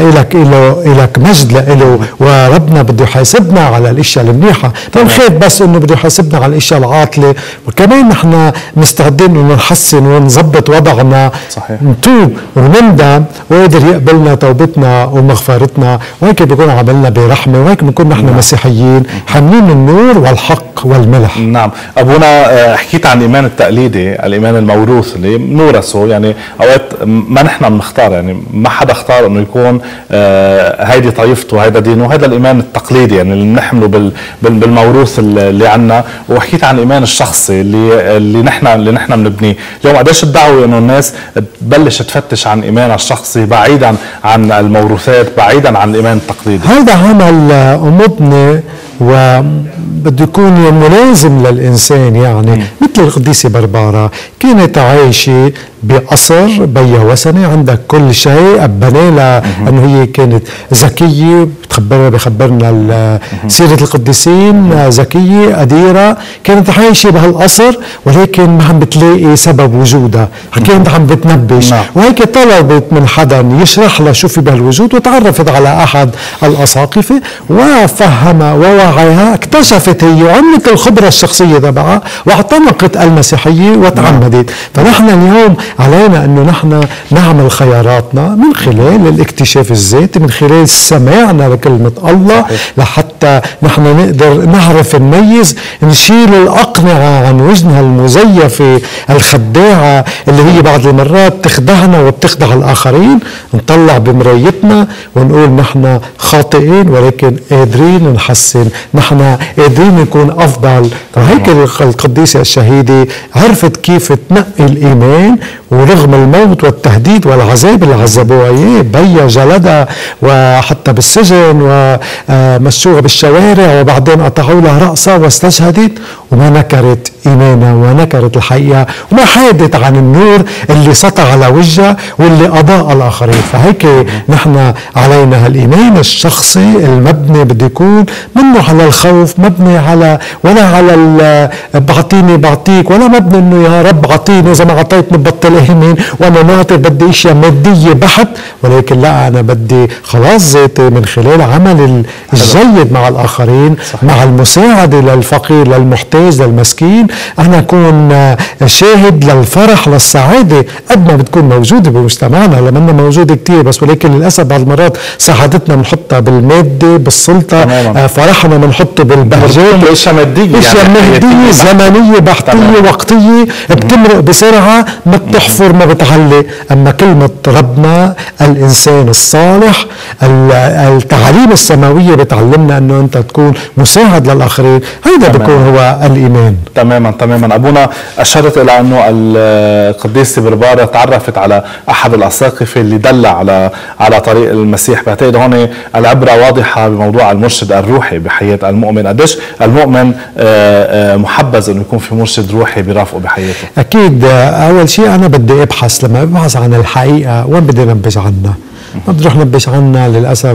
إلك مجد لإله، وربنا بده يحاسبنا على الأشياء المنيحة، فنخاف بس إنه بده يحاسبنا على الأشياء العاطلة. وكمان نحن مستعدين إنه نحسن ونظبط وضعنا، صحيح، نتوب ونندم، وقدر يقبلنا توبتنا ومغفرتنا، وهيك بيكون عملنا برحمة، وهيك بنكون نحن مسيحيين حاملين النور والحق والملح. نعم. أبونا حكيت عن الإيمان التقليدي، الإيمان الموروث اللي نورثه، يعني أوقات ما نحن بنختار، يعني ما حدا اختار إنه يكون هيدي طائفته وهيدا دينه، وهذا الإيمان التقليدي يعني اللي نحمله بالموروث اللي عنا. وحكيت عن الإيمان الشخصي اللي نحن بنبنيه. اليوم قديش الدعوة إنه الناس تبلش تفتش عن إيمانها الشخصي بعيدا عن الموروثات، بعيدا عن الإيمان التقليدي. هذا عمل مبني وبده يكون ملازم للإنسان. يعني مثل القديسة بربارة كانت عايشة بقصر بيا وسنة، عندك كل شيء، بنالها أنه هي كانت ذكية، بخبرنا سيرة القديسين، ذكية قديرة، كانت عايشة بهالقصر، ولكن ما عم بتلاقي سبب وجودها، كانت عم بتنبش، وهيك طلبت من حدا يشرح لها شو في بهالوجود، وتعرفت على أحد الأساقفة وفهمها ووعيها، اكتشفت هي وعملت الخبرة الشخصية تبعها واعتنقت المسيحية وتعمدت. فنحن اليوم علينا أنه نحن نعمل خياراتنا من خلال الاكتشاف الذاتي، من خلال سماعنا لكلمة الله، لحتى نحن نقدر نعرف نميز، نشيل الأقنعة عن وجهها المزيفة الخداعة اللي هي بعض المرات تخدعنا وبتخدع الآخرين. نطلع بمرايتنا ونقول نحن خاطئين، ولكن قادرين نحسن، نحن قادرين نكون أفضل. وهيك القديسة الشهيدة عرفت كيف تنقي الإيمان، ورغم الموت والتهديد والعذاب اللي عذبوها اياه، بيا جلدها وحتى بالسجن ومشوها بالشوارع، وبعدين قطعوا لها رأسها واستشهدت، وما نكرت إيمانها ونكرت الحقيقة، وما حادت عن النور اللي سطع على وجهها واللي أضاء الآخرين. فهيك نحن علينا هالإيمان الشخصي المبني بده يكون منه على الخوف، مبني على ولا على بعطيني بعطيك، ولا مبني انه يا رب عطيني، اذا ما عطيتني ببطل متفاهمين وانا ناطر بدي اشياء ماديه بحت، ولكن لا انا بدي خلاص ذاتي من خلال عمل الجيد مع الاخرين، صحيح. مع المساعده للفقير للمحتاج للمسكين، انا اكون شاهد للفرح للسعاده قد ما بتكون موجوده بمجتمعنا. لما موجوده كثير بس، ولكن للاسف بعض المرات سعادتنا بنحطها بالماده بالسلطه، فرحنا بنحطه بالبهجات، اشياء ماديه زمنيه بحثيه وقتيه بتمرق بسرعه، ما بتحفر ما بتعلي. اما كلمه ربنا الانسان الصالح، التعاليم السماويه بتعلمنا انه انت تكون مساعد للاخرين، هذا بيكون هو الايمان. تماما. ابونا اشرت الى انه القديسه برباره تعرفت على احد الاساقفه اللي دل على طريق المسيح. بعتقد هون العبره واضحه بموضوع المرشد الروحي بحياه المؤمن. قديش المؤمن محبذ انه يكون في مرشد روحي بيرافقه بحياته؟ اكيد. اول شيء انا بدي ابحث، لما ابحث عن الحقيقه وين بدي نبش عنها؟ ما بدي روح نبش عنها للاسف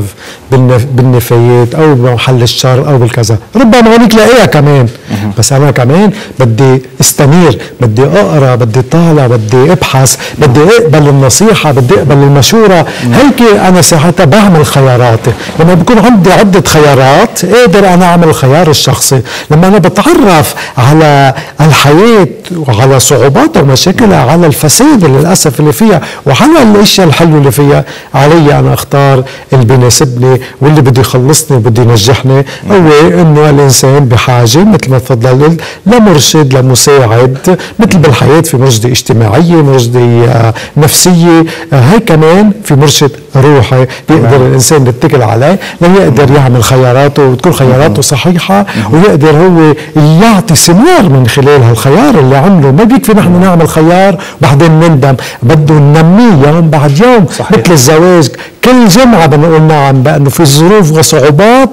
بالنفايات او بمحل الشر او بالكذا، ربما هونيك لاقيها كمان، بس انا كمان بدي استنير، بدي اقرا، بدي طالع، بدي ابحث، بدي اقبل النصيحه، بدي اقبل المشوره. هيك انا ساعتها بعمل خياراتي. لما بكون عندي عده خيارات قادر انا اعمل الخيار الشخصي. لما انا بتعرف على الحياه وعلى صعوباتها ومشاكلها، على الفساد للاسف اللي فيها وعلى الاشياء الحلوه اللي فيها، علي انا اختار اللي بيناسبني واللي بده يخلصني وبده ينجحني. هو انه الانسان بحاجه مثل ما تفضل لمرشد، لمساعد، مثل بالحياه في مرشده اجتماعيه، مرشده نفسيه، هي كمان في مرشد روحي بيقدر الانسان يتكل عليه ليقدر يعمل خياراته وتكون خياراته صحيحه، ويقدر هو يعطي ثمار من خلال هالخيار اللي عمله. ما بيكفي نحن نعمل خيار وبعدين نندم، بده ننميه يوم بعد يوم. صحيح. مثل الزواج، كل جمعة بنقول نعم، بأنه في ظروف وصعوبات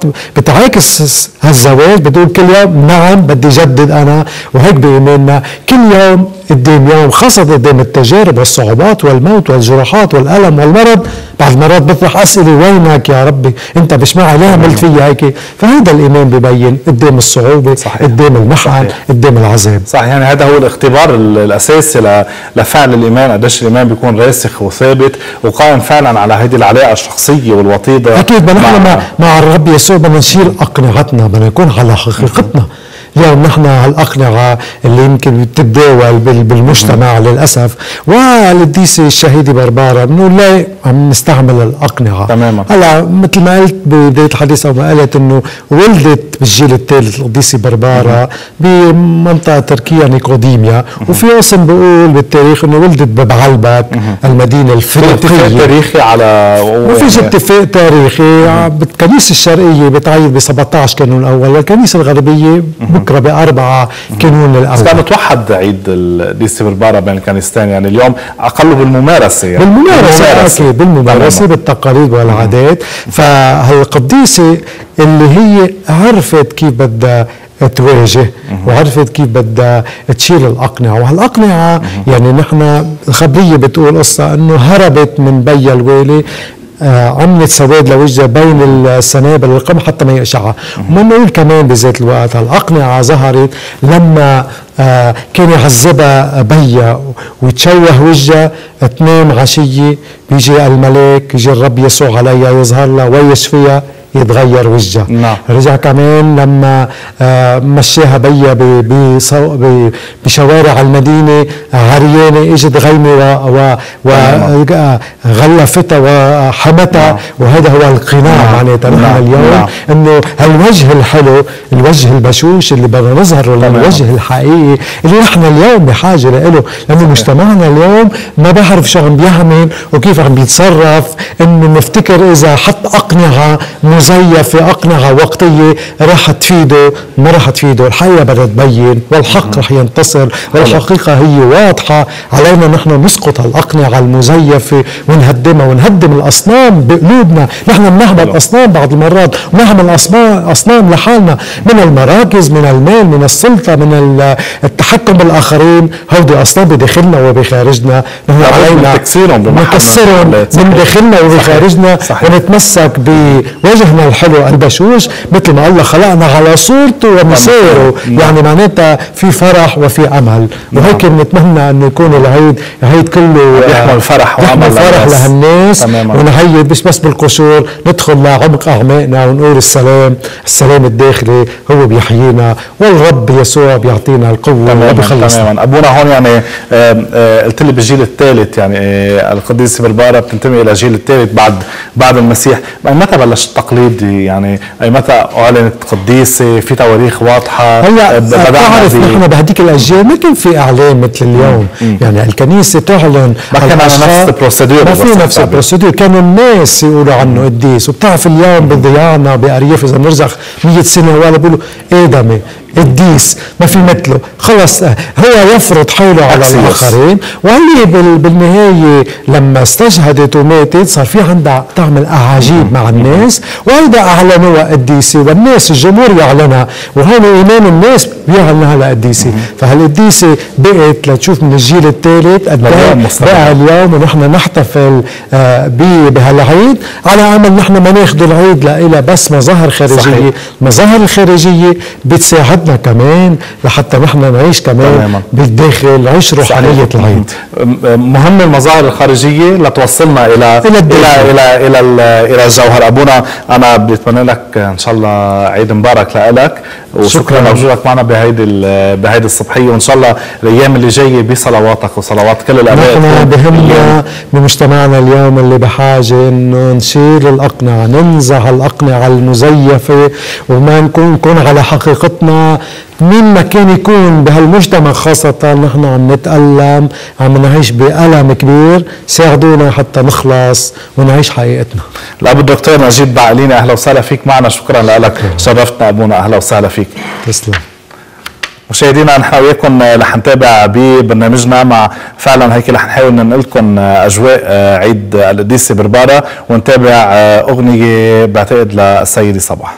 بتعاكس هالزواج، بتقول كل يوم نعم بدي جدد أنا. وهيك بإيماننا كل يوم قدام يوم، خاصة قدام التجارب والصعوبات والموت والجراحات والألم والمرض، بعض المرات بطرح أسئلة وينك يا ربي أنت مش معي، ليه عملت فيا هيك؟ فهذا الإيمان ببين قدام الصعوبة، صحيح. قدام المحن، قدام العذاب. صحيح. يعني هذا هو الاختبار الأساسي لفعل الإيمان، قديش الإيمان بيكون راسخ وثابت وقائم فعلا على هذه العلاقة الشخصية والوطيدة. أكيد. نحن مع الرب يسوع بدنا نشيل أقنعتنا، بدنا نكون على حقيقتنا. اليوم نحن هالأقنعة اللي يمكن بتتداول بالمجتمع للأسف، والقديسة الشهيدة بربارة بنقول لا عم نستعمل الأقنعة. تماما. هلا مثل ما قلت ببداية الحديث أو ما قالت إنه ولدت بالجيل الثالث القديسة بربارة بمنطقة تركيا نيقوديميا، وفي اسم بيقول بالتاريخ إنه ولدت ببعلبك المدينة الفينيقية. اتفاق تاريخي على ما فيش اتفاق تاريخي. بالكنيسة الشرقية بتعيد ب 17 كانون الأول، والكنيسة الغربية بكره ب4 كانون الاول. بس كان متوحد عيد القديسة بربارة بين الكنيستين، يعني اليوم اقله بالممارسه، يعني بالممارسه بالممارسه بالتقاليد والعادات. فهالقديسه اللي هي عرفت كيف بدها تواجه وعرفت كيف بدها تشيل الأقنعة. وهالأقنعة يعني نحن الخبرية بتقول قصة انه هربت من بي الوالي، عملت سواد لوجهها بين السنابل والقمح حتى ما يقشعها. وما نقول كمان بذات الوقت هالأقنعة ظهرت لما كان يعذبها بيا ويتشوه وجهها، تنام عشية بيجي الملاك، يجي الرب يسوع عليها يظهر لها ويشفيها يتغير وجهها. نعم. رجع كمان لما مشاها بيا بشوارع المدينة عريانة، اجت غيمة وغلفتها وحمتها. نعم. وهذا هو القناع. معناتها نحن اليوم انه هالوجه الحلو، الوجه البشوش اللي بدنا نظهره للوجه الحقيقي اللي نحن اليوم بحاجة له، لأنه مجتمعنا اليوم ما بعرف شو عم بيعمل وكيف عم بيتصرف. انه نفتكر اذا حط أقنعة مزيفة، أقنعة وقتية راح تفيده، ما راح تفيده. الحقيقة بدها تبين والحق راح ينتصر، والحقيقة هي واضحة. علينا نحن نسقط هالأقنعة المزيفة ونهدمها، ونهدم الأصنام بقلوبنا. نحن بنعمل أصنام بعض المرات، ونعمل أصنام لحالنا، من المراكز، من المال، من السلطة، من التحكم بالآخرين. هودي أصنام بداخلنا وبخارجنا. نحن علينا نكسرهم من داخلنا وبخارجنا، ونتمسك بوجه وجهنا الحلو البشوش مثل ما الله خلقنا على صورته ومثاله، يعني معناتها في فرح وفي امل. وهيك بنتمنى انه يكون العيد كله يحمل فرح وامل لهالناس، ونعيد مش بس بالقشور، ندخل لعمق اعماقنا ونقول السلام الداخلي هو بيحيينا، والرب يسوع بيعطينا القوه وبيخلصنا. تماما. ابونا هون يعني قلت لي بالجيل الثالث، يعني القديسه بربارة بتنتمي الى الجيل الثالث بعد المسيح. متى بلش التقليد؟ يعني اي متى اعلنت قديسه؟ في تواريخ واضحه؟ هلا بتعرف نحن بهديك الاجيال ما كان في اعلان مثل اليوم. يعني الكنيسه تعلن، ما كان على نفس البروسيدور، ما في نفس البروسيدور، كانوا الناس يقولوا عنه قديس. وبتعرف اليوم بضياعنا بارياف اذا بنرجع 100 سنه ولا بيقولوا ادمي قديس ما في مثله، خلص هو يفرض حاله على الاخرين. وهي بالنهايه لما استشهدت وماتت صار في عندها تعمل اعاجيب مع الناس، وهيدا اعلنوها قديسه، والناس الجمهور يعلنها، وهون ايمان الناس بيعلنها لقديسه. فهالقديسه بقت لتشوف من الجيل الثالث قد بقى اليوم، ونحن نحتفل بهالعيد على امل نحن ما ناخذ العيد لإلها بس مظاهر خارجيه. المظاهر الخارجيه بتساعد كمان لحتى نحن نعيش كمان بالداخل، نعيش روحانية العيد. مهم المظاهر الخارجية لتوصلنا إلى الجوهر. أبونا أنا بتمنى لك إن شاء الله عيد مبارك لك، وشكرا لوجودك معنا بهيدي الصبحية، وإن شاء الله الأيام اللي جاية بصلواتك وصلوات كل الآباء. نحن بهمنا بمجتمعنا اليوم اللي بحاجة إنه نشيل الأقنعة، ننزع الأقنعة المزيفة، وما نكون على حقيقتنا. مين ما كان يكون بهالمجتمع خاصة نحن عم نتألم، عم نعيش بألم كبير، ساعدونا حتى نخلص ونعيش حقيقتنا. الأب الدكتور نجيب بعقليني، أهلا وسهلا فيك معنا، شكرا لك، شرفتنا أبونا، أهلا وسهلا فيك. تسلم. مشاهدينا نحن وياكم رح نتابع ببرنامجنا مع فعلا هيك رح نحاول ننقلكم اجواء عيد القديسه بربارة، ونتابع اغنيه بعتقد للسيده صباح.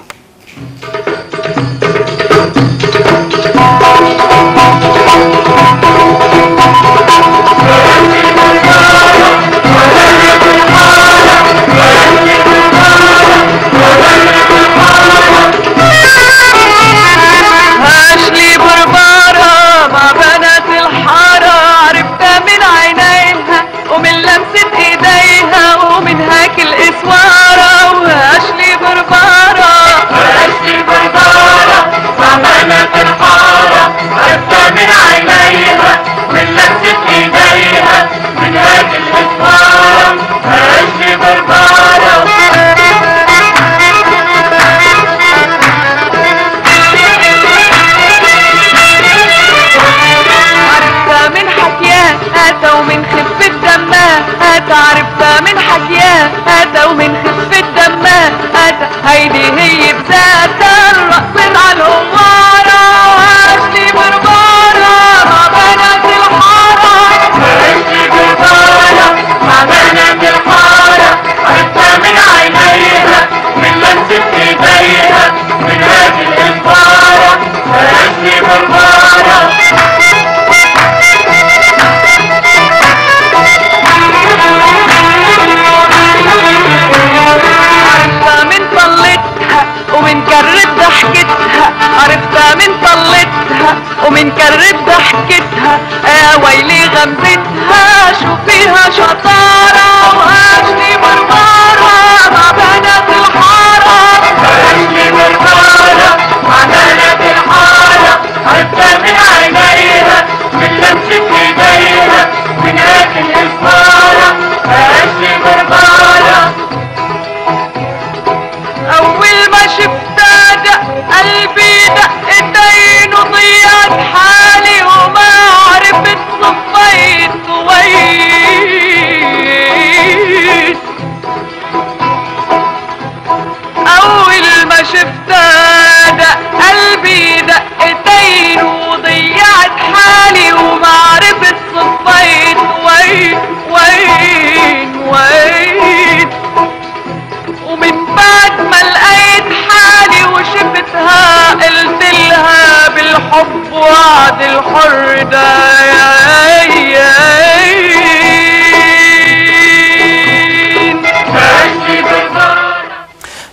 هاشلي بربارة مع بنات الحارة، عرفتها من عينيها ومن لمسة ايديها ومن هاك الاسوارة. وهاشلي بربارة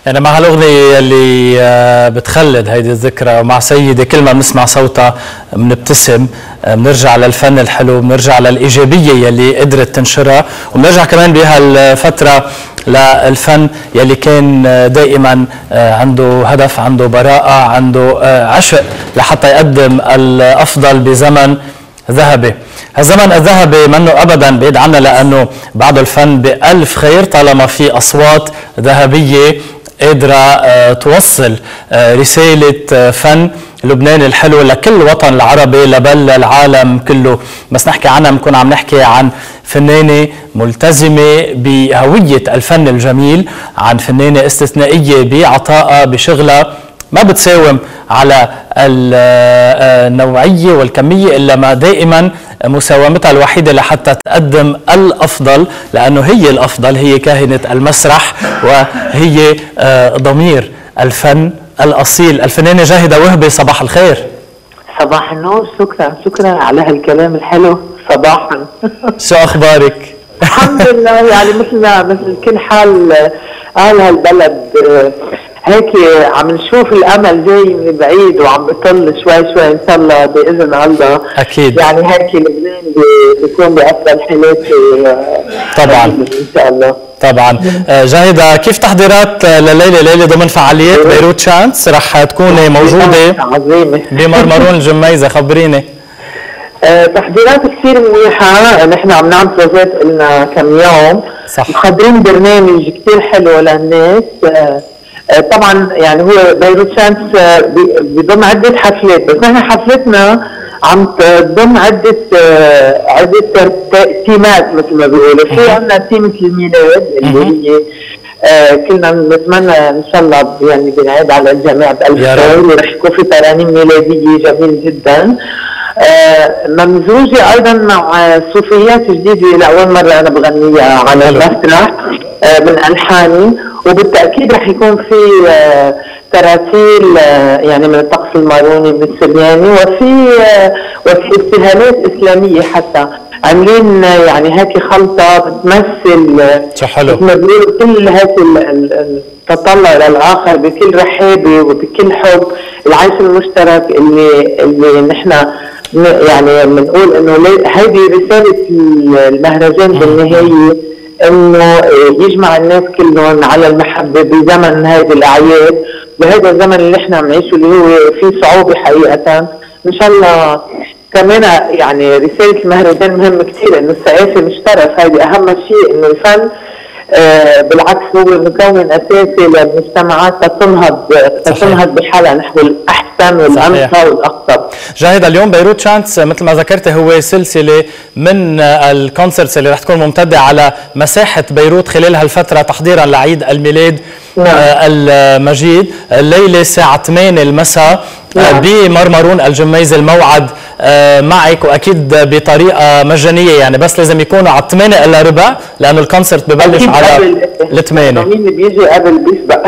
يعني مع هالأغنية اللي بتخلد هيدي الذكرى، ومع سيدة كل ما بنسمع صوتها بنبتسم، بنرجع للفن الحلو، بنرجع للإيجابية يلي قدرت تنشرها، وبنرجع كمان بهالفترة للفن يلي كان دائما عنده هدف، عنده براءة، عنده عشق لحتى يقدم الأفضل بزمن ذهبي. هالزمن الذهبي منه أبدا بعيد عنا، لأنه بعد الفن بألف خير طالما في أصوات ذهبية قادرة توصل رسالة فن لبنان الحلو لكل الوطن العربي، لبل العالم كله. بس نحكي عنها بنكون عم نحكي عن فنانة ملتزمة بهوية الفن الجميل، عن فنانة استثنائية بعطائها بشغلها، ما بتساوم على النوعية والكمية، إلا ما دائما مساومتها الوحيدة لحتى تقدم الأفضل، لأنه هي الأفضل، هي كاهنة المسرح وهي ضمير الفن الأصيل. الفنانة جاهدة وهبي، صباح الخير. صباح النور، شكرا على هالكلام الحلو صباحا. شو أخبارك؟ الحمد لله، يعني مثل كل حال أهل هالبلد هيك عم نشوف الامل جاي من بعيد وعم بيطل شوي شوي ان شاء الله باذن الله. اكيد يعني هيك لبنان بيكون بافضل حالاته طبعا ان شاء الله. طبعا. جاهدة، كيف تحضيرات لليله ضمن فعاليات بيروت شانس؟ رح تكوني موجوده بمرمرون الجميزه، خبريني. تحضيرات كثير منيحه، نحن عم نعمل بروجيت لنا كم يوم، صح، محضرين برنامج كثير حلو للناس. طبعا يعني هو بيروت شانس بضم عدة حفلات، بس نحن حفلتنا عم تضم عدة تيمات مثل ما بيقولوا. في عندنا تيمة الميلاد اللي هي كلنا نتمنى ان شاء الله يعني بنعيد على الجميع بألف خير، ورح يكون في ترانيم ميلادية جميل جدا. ممزوجة ايضا مع صوفيات جديدة لاول مرة انا بغنيها على المسرح من الحاني، وبالتاكيد رح يكون في تراتيل يعني من الطقس الماروني من السرياني، وفي ابتهالات اسلاميه حتى عاملين يعني هيك خلطه بتمثل كل هيك التطلع للاخر بكل رحابه وبكل حب، العيش المشترك اللي نحن يعني بنقول انه هيدي رساله المهرجان بالنهايه، انه يجمع الناس كلهم على المحبه بزمن هذه الاعياد، بهذا الزمن اللي احنا عم نعيشه اللي هو فيه صعوبه حقيقه. ان شاء الله كمان يعني رساله المهرجان مهم كثير، انه الثقافه مش ترف، هذه اهم شيء، انه الفن بالعكس هو مكون اساسي للمجتمعات تنهض بحالها نحو الاحسن والامثل والاخطر. جاهدة، اليوم بيروت شانس مثل ما ذكرت هو سلسله من الكونسرتس اللي رح تكون ممتده على مساحه بيروت خلال هالفتره تحضيرا لعيد الميلاد المجيد. الليله الساعه 8 المساء بمرمرون الجميزه. الموعد معك، واكيد بطريقه مجانيه، يعني بس لازم يكونوا على 8 الا ربع، لانه الكونسرت ببلش على 8. مين بيجي قبل بيسبق.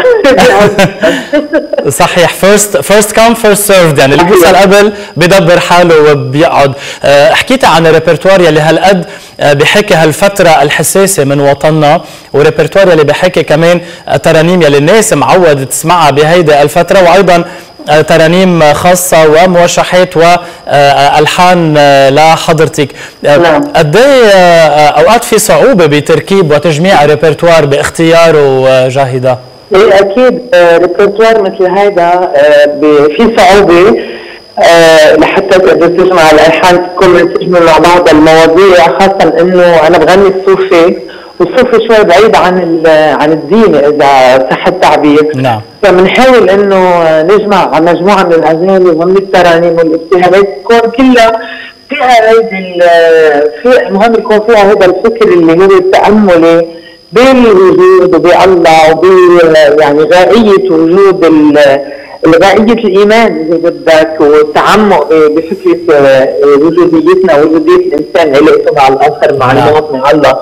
صحيح، فيرست كام فيرست سيرفد، يعني اللي بيوصل قبل بدبر حاله وبيقعد. حكيتي عن الريبرتوار يلي هالقد بحكي هالفتره الحساسه من وطننا، وريبرتوار يلي بحكي كمان ترانيم يلي الناس معود تسمعها بهيدي الفتره، وايضا ترانيم خاصة وموشحات والحان لحضرتك. قد ايه اوقات في صعوبة بتركيب وتجميع ريبرتوار باختياره جاهدة؟ ايه اكيد، ريبرتوار مثل هيدا في صعوبة لحتى تقدر تجمع الالحان تكون منسجمة مع بعض المواضيع، خاصة انه انا بغني الصوفي، والصوفي شوي بعيد عن الدين اذا صح التعبير. نعم. فبنحاول انه نجمع مجموعه من الاغاني ومن الترانيم والابتهالات تكون كلها فيها هيدي في المهم يكون فيها هذا الفكر اللي هو التاملي بالوجود وبالله يعني غائيه وجود غائيه الايمان اذا بدك، والتعمق بفكره وجوديتنا ووجوديه الانسان علاقته مع الاخر مع الموت مع الله.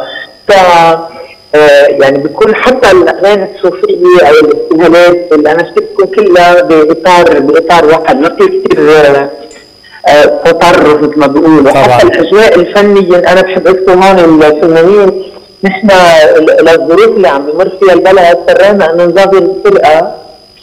يعني بيكون حتى الاغاني الصوفيه او الابتهالات اللي انا بتكون كلها باطار واحد، ما في كثير تطرف مثل ما بيقولوا. حتى الاجواء الفنيه انا بحب اكثر هون الفنانين نحن للظروف اللي عم يمر فيها البلد اضطرينا انه نظبط الفرقه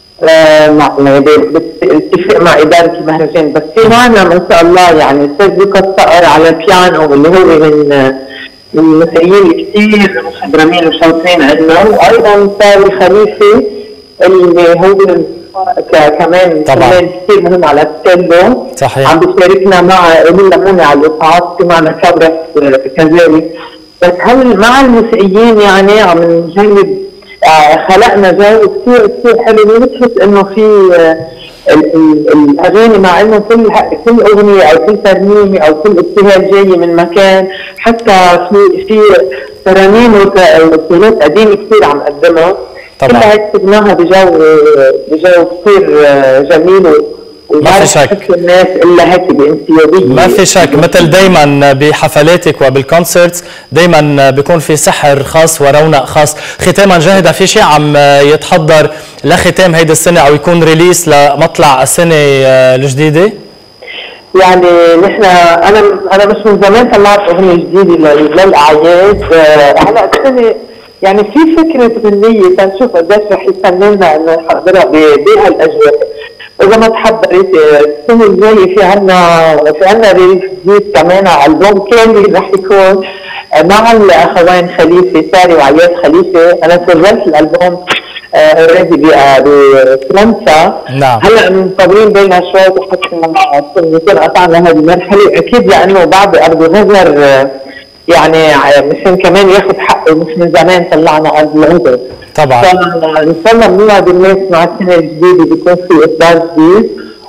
بالاتفاق مع اداره المهرجان، بس في معنا ما شاء الله يعني استاذ لوكا الصقر على البيانو اللي هو من الموسيقيين كثير مخضرمين وشاطرين عندنا، وايضا ساري خليفه اللي هو كمان فنان كثير مهم على التيلو. صحيح. عم بيشاركنا مع إيميل لموني على الايقاعات، في معنا كابرس كذلك. بس هل مع الموسيقيين يعني عم نجرب خلقنا جو كثير حلو، بتحس انه في الاغاني مع انه كل اغنيه او كل ترنيمه او كل ابتهال جاي من مكان، حتى في ترانيم وابتهالات قديمه كثير عم نقدمها كلها هيك سبناها بجو كثير جميل ما في شك الناس الا هيك بانسيابيه. ما في شك، مثل دائما بحفلاتك وبالكونسرتس دائما بيكون في سحر خاص ورونق خاص. ختاما جاهدة، في شيء عم يتحضر لختام هيدي السنه او يكون ريليس لمطلع السنه الجديده؟ يعني نحن انا مش من زمان طلعت اغنيه جديده للاعياد. هلا السنه يعني في فكره غنيه تنشوف قديش رح يسنن لنا انه نحضرها بهالاجواء. اذا ما تحضرت السنه الجايه في عنا ريليز جديد كمان، البوم كامل رح يكون مع الاخوين خليفه ساري وعياد خليفه. انا سجلت الالبوم اوريدي بفرنسا. نعم. هلا مطولين بالنا شوي حتى نكون قطعنا هذه المرحله، اكيد لانه بعد ارض الغزر يعني مشان كمان ياخذ حقه، مش من زمان طلعنا ارض الغزر طبعا. فان شاء الله بنوعد الناس مع السنه الجديده بيكون في اصدار جديد،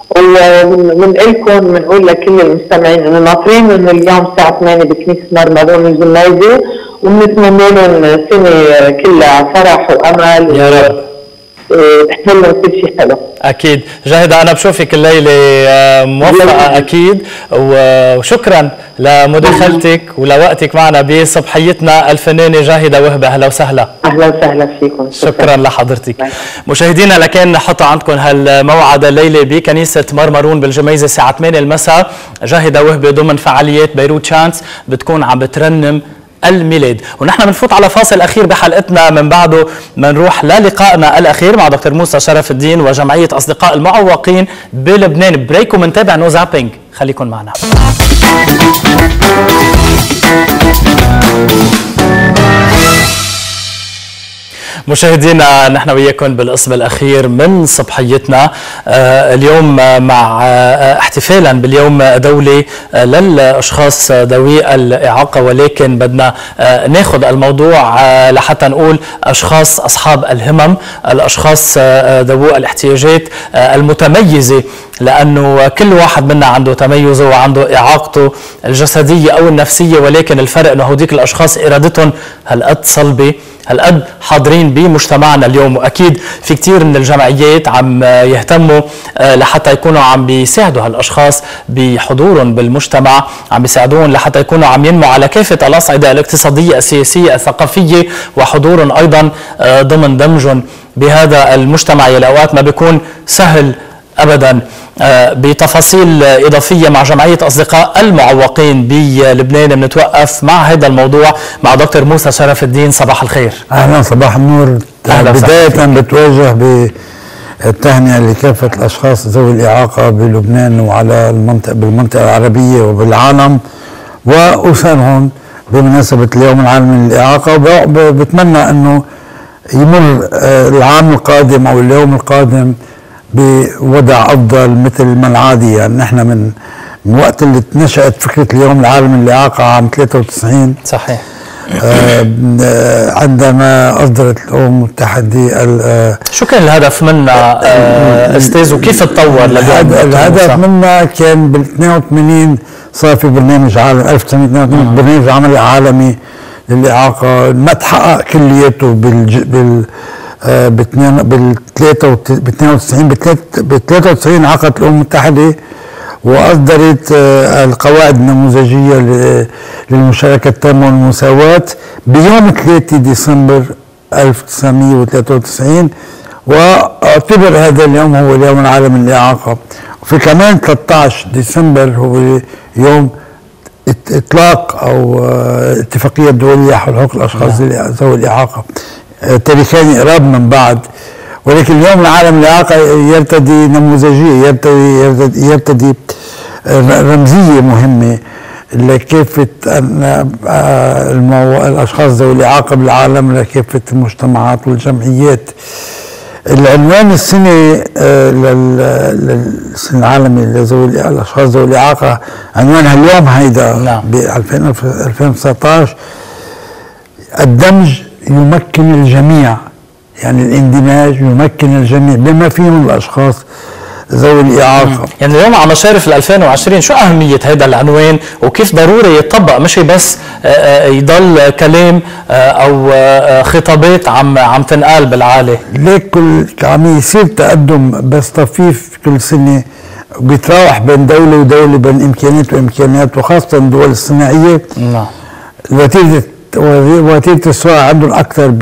ومنقلكم بنقول لكل المستمعين انه ناطرين من اليوم الساعه 8 بكنيسه مرمرون الجميزه، وبنتمنى لهم سنه كلها فرح وامل يا رب تحملوا كل شيء حلو. اكيد. جاهدة، انا بشوفك الليله موفقه اكيد، وشكرا لمداخلتك ولوقتك معنا بصبحيتنا الفنانه جاهدة وهبه. اهلا وسهلا. اهلا وسهلا فيكم. شكرا لحضرتك. مشاهدينا، لكن نحط عندكم هالموعد الليله بكنيسه مرمرون بالجميزه الساعه 8 المساء. جاهدة وهبه ضمن فعاليات بيروت شانس بتكون عم بترنم الميلاد، ونحن بنفوت على فاصل اخير بحلقتنا، من بعده بنروح للقائنا الاخير مع دكتور موسى شرف الدين وجمعيه اصدقاء المعوقين بلبنان. بريك ومنتابع نو زابينج، خليكن معنا. مشاهدينا، نحن وياكم بالقسم الاخير من صبحيتنا اليوم مع احتفالا باليوم الدولي للاشخاص ذوي الاعاقه، ولكن بدنا ناخذ الموضوع لحتى نقول اشخاص اصحاب الهمم، الاشخاص ذوي الاحتياجات المتميزه، لانه كل واحد منا عنده تميزه وعنده اعاقته الجسديه او النفسيه، ولكن الفرق انه هوديك الاشخاص ارادتهم هالقد صلبه، هالقد حاضرين بمجتمعنا اليوم. واكيد في كثير من الجمعيات عم يهتموا لحتى يكونوا عم بيساعدوا هالاشخاص بحضورهم بالمجتمع، عم بيساعدوهم لحتى يكونوا عم ينموا على كافه الاصعده الاقتصاديه السياسيه الثقافيه، وحضورهم ايضا ضمن دمجهم بهذا المجتمع يلي اوقات ما بيكون سهل ابدا. بتفاصيل اضافيه مع جمعيه اصدقاء المعوقين بلبنان بنتوقف مع هذا الموضوع مع دكتور موسى شرف الدين. صباح الخير. اهلا، صباح النور. بدايه بتوجه بالتهنئه لكافه الاشخاص ذوي الاعاقه بلبنان وعلى بالمنطقه العربيه وبالعالم واسرهم بمناسبه اليوم العالمي للاعاقه. وبتمنى انه يمر العام القادم او اليوم القادم بوضع افضل مثل ما العادي. يعني نحن من وقت اللي نشأت فكره اليوم العالمي للاعاقه عام 93 صحيح، عندما اصدرت الامم المتحده. شو كان الهدف منا استاذ، وكيف تطور الهدف منا كان بال 82 صار في برنامج عالمي، 1982 برنامج عملي عالمي للاعاقه، ما تحقق كلياته بال 93 عقدت الامم المتحده واصدرت القواعد النموذجيه للمشاركه التامه والمساواه بيوم 3 ديسمبر 1993، واعتبر هذا اليوم هو اليوم العالمي للاعاقه. وفي كمان 13 ديسمبر هو يوم اطلاق او اتفاقيه دوليه حول حقوق الاشخاص ذوي الاعاقه تاريخيا قراب من بعض، ولكن اليوم العالم الاعاقه يرتدي نموذجيه، يرتدي رمزيه مهمه لكافه الاشخاص ذوي الاعاقه بالعالم، لكافه المجتمعات والجمعيات. العنوان السنه للسنه العالمي لذوي الاشخاص ذوي الاعاقه عنوانها اليوم هيدا ب 2019 الدمج يمكن الجميع، يعني الاندماج يمكن الجميع بما فيهم الاشخاص ذوي الاعاقه. يعني اليوم على مشارف 2020 شو اهميه هذا العنوان وكيف ضروري يطبق، مش بس يضل كلام او خطابات عم تنقال بالعالي؟ ليك عم يصير تقدم بس طفيف كل سنه، بيتراوح بين دوله ودوله، بين امكانيات وامكانيات، وخاصه الدول الصناعيه. نعم. وتيره السرعه عندهم اكثر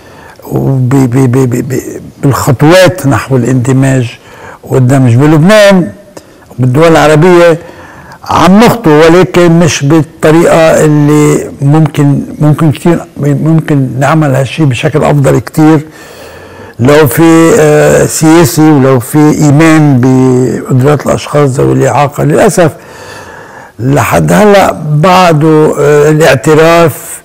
بالخطوات نحو الاندماج والدمج. بلبنان بالدول العربيه عم نخطو، ولكن مش بالطريقه اللي ممكن كثير ممكن نعمل هالشيء بشكل افضل كثير لو في سياسي ولو في ايمان بقدرات الاشخاص ذوي الاعاقه. للاسف لحد هلا بعده الاعتراف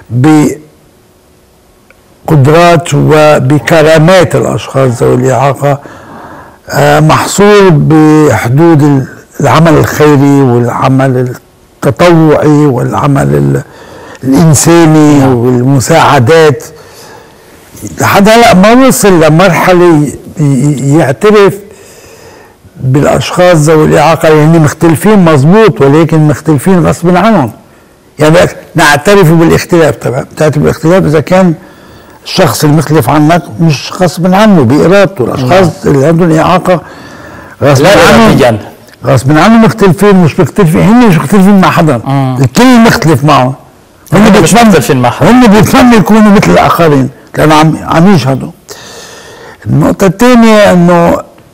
بقدرات وبكرامات الاشخاص ذوي الاعاقه محصور بحدود العمل الخيري والعمل التطوعي والعمل الإنساني والمساعدات. لحد هلا ما وصل لمرحلة يعترف بالأشخاص ذوي الإعاقة، يعني مختلفين مظبوط ولكن مختلفين غصب عنهم. يعني نعترف بالاختلاف. طبعا بتعترف بالاختلاف إذا كان الشخص المختلف عنك مش غصب عنه بإرادته. الأشخاص اللي عندهم إعاقة غصب عنهم مختلفين، مش مختلفين، هن مش مختلفين مع حدا. الكل مختلف معه، هن مش مختلفين مع حدا، هن بيتمنوا يكونوا مثل الآخرين لأنه عم يشهدوا. النقطة الثانية إنه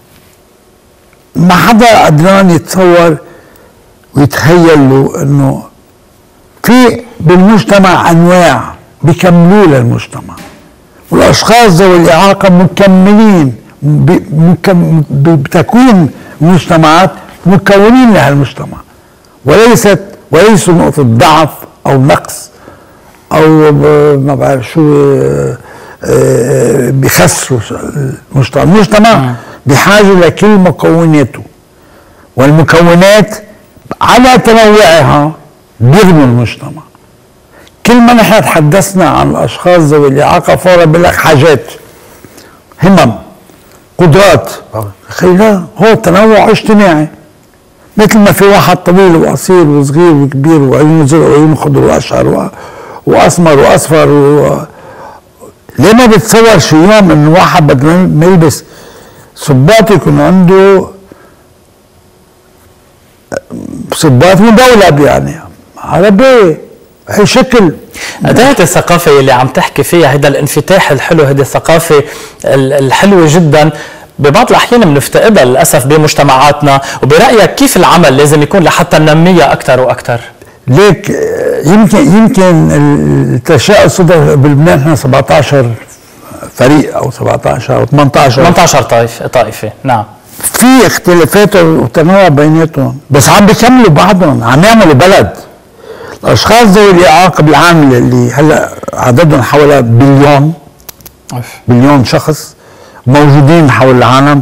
ما حدا قدران يتصور ويتخيل له إنه في بالمجتمع أنواع بيكملوا للمجتمع، والأشخاص ذوي الإعاقة مكملين بتكوين مجتمعات، مكونين لهالمجتمع، وليسوا نقطة ضعف أو نقص أو ما بعرف شو بيخسروا المجتمع. المجتمع بحاجة لكل مكوناته، والمكونات على تنوعها بيبنوا المجتمع. كل ما نحن تحدثنا عن الأشخاص ذوي الإعاقة فورا بقول لك حاجات، همم، قدرات. لا، هو تنوع اجتماعي، مثل ما في واحد طويل وقصير وصغير وكبير وعيونه زرق وعيونه خضر واشقر واسمر واصفر ليه ما بتصور شو يوم انه واحد بده ما يلبس صباط يكون عنده صباط مدولب، يعني عربي هي شكل. هذه الثقافة اللي عم تحكي فيها، هذا الانفتاح الحلو، هذه الثقافة الحلوة جدا ببعض الأحيان بنفتقدها للأسف بمجتمعاتنا. وبرأيك كيف العمل لازم يكون لحتى ننميها أكثر وأكثر؟ ليك يمكن التشاؤم صدر بلبنان احنا 17 فريق او 17 او 18 طائفة. نعم، في اختلافات وتنوع بيناتهم، بس عم بيكملوا بعضهم، عم يعملوا بلد. الاشخاص ذوي الاعاقه بالعام اللي هلا عددهم حوالي بليون شخص موجودين حول العالم،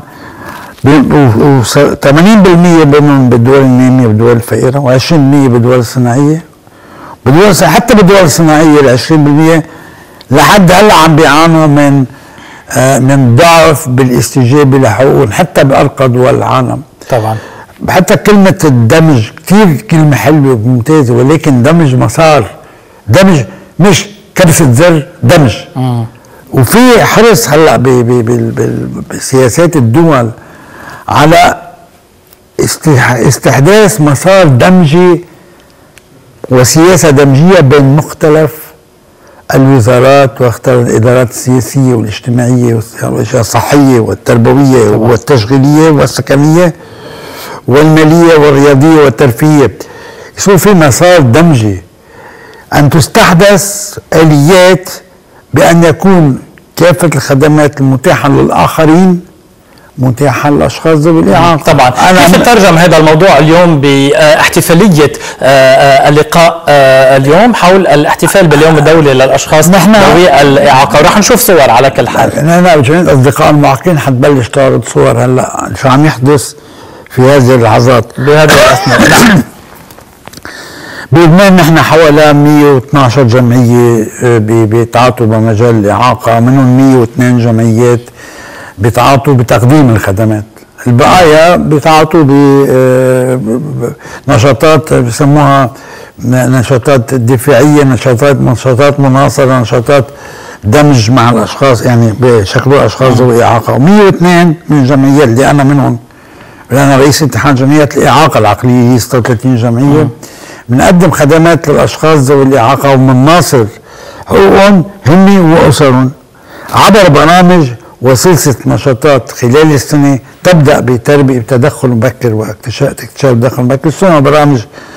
80% منهم بالدول الناميه والدول الفقيره، و20% بالدول الصناعيه. حتى بالدول الصناعيه ال 20% لحد هلا عم بيعانوا من ضعف بالاستجابه لحقوقهم حتى بارقى دول العالم. طبعا حتى كلمه الدمج كثير كلمه حلوه ممتازه، ولكن دمج مسار، دمج مش كبسه زر، دمج. وفي حرص هلا بسياسات الدول على استحداث مسار دمجي وسياسه دمجيه بين مختلف الوزارات واختار الادارات السياسيه والاجتماعيه والصحيه والتربويه والتشغيليه والسكنيه والماليه والرياضيه والترفيهيه. يصير في مسار دمجي، أن تستحدث آليات بأن يكون كافة الخدمات المتاحة للآخرين متاحة للأشخاص ذوي الإعاقة. طبعا كيف تترجم هذا الموضوع اليوم باحتفالية اللقاء اليوم حول الاحتفال باليوم الدولي للأشخاص ذوي الإعاقة، ورح نشوف صور على كل حال. أنا بجميع أصدقاء المعاقين حتبلش تعرض صور هلا شو عم يحدث في هذه اللحظات بهذه الأثناء. بلبنان نحن حوالي 112 جمعية بيتعاطوا بمجال الإعاقة، منهم 102 جمعيات بيتعاطوا بتقديم الخدمات، البقايا بيتعاطوا بنشاطات بسموها نشاطات دفاعية، نشاطات مناصرة، نشاطات دمج مع الأشخاص، يعني بشكل أشخاص ذوي إعاقة. 102 من الجمعيات اللي أنا منهم، أنا رئيس اتحاد جمعيات الإعاقة العقلية، هي 36 جمعية، بنقدم خدمات للأشخاص ذوي الإعاقة وبنناصر حقوقهم هن وأسرهم عبر برامج وسلسلة نشاطات خلال السنة تبدأ بتدخل مبكر واكتشاف تدخل مبكر، ثم برامج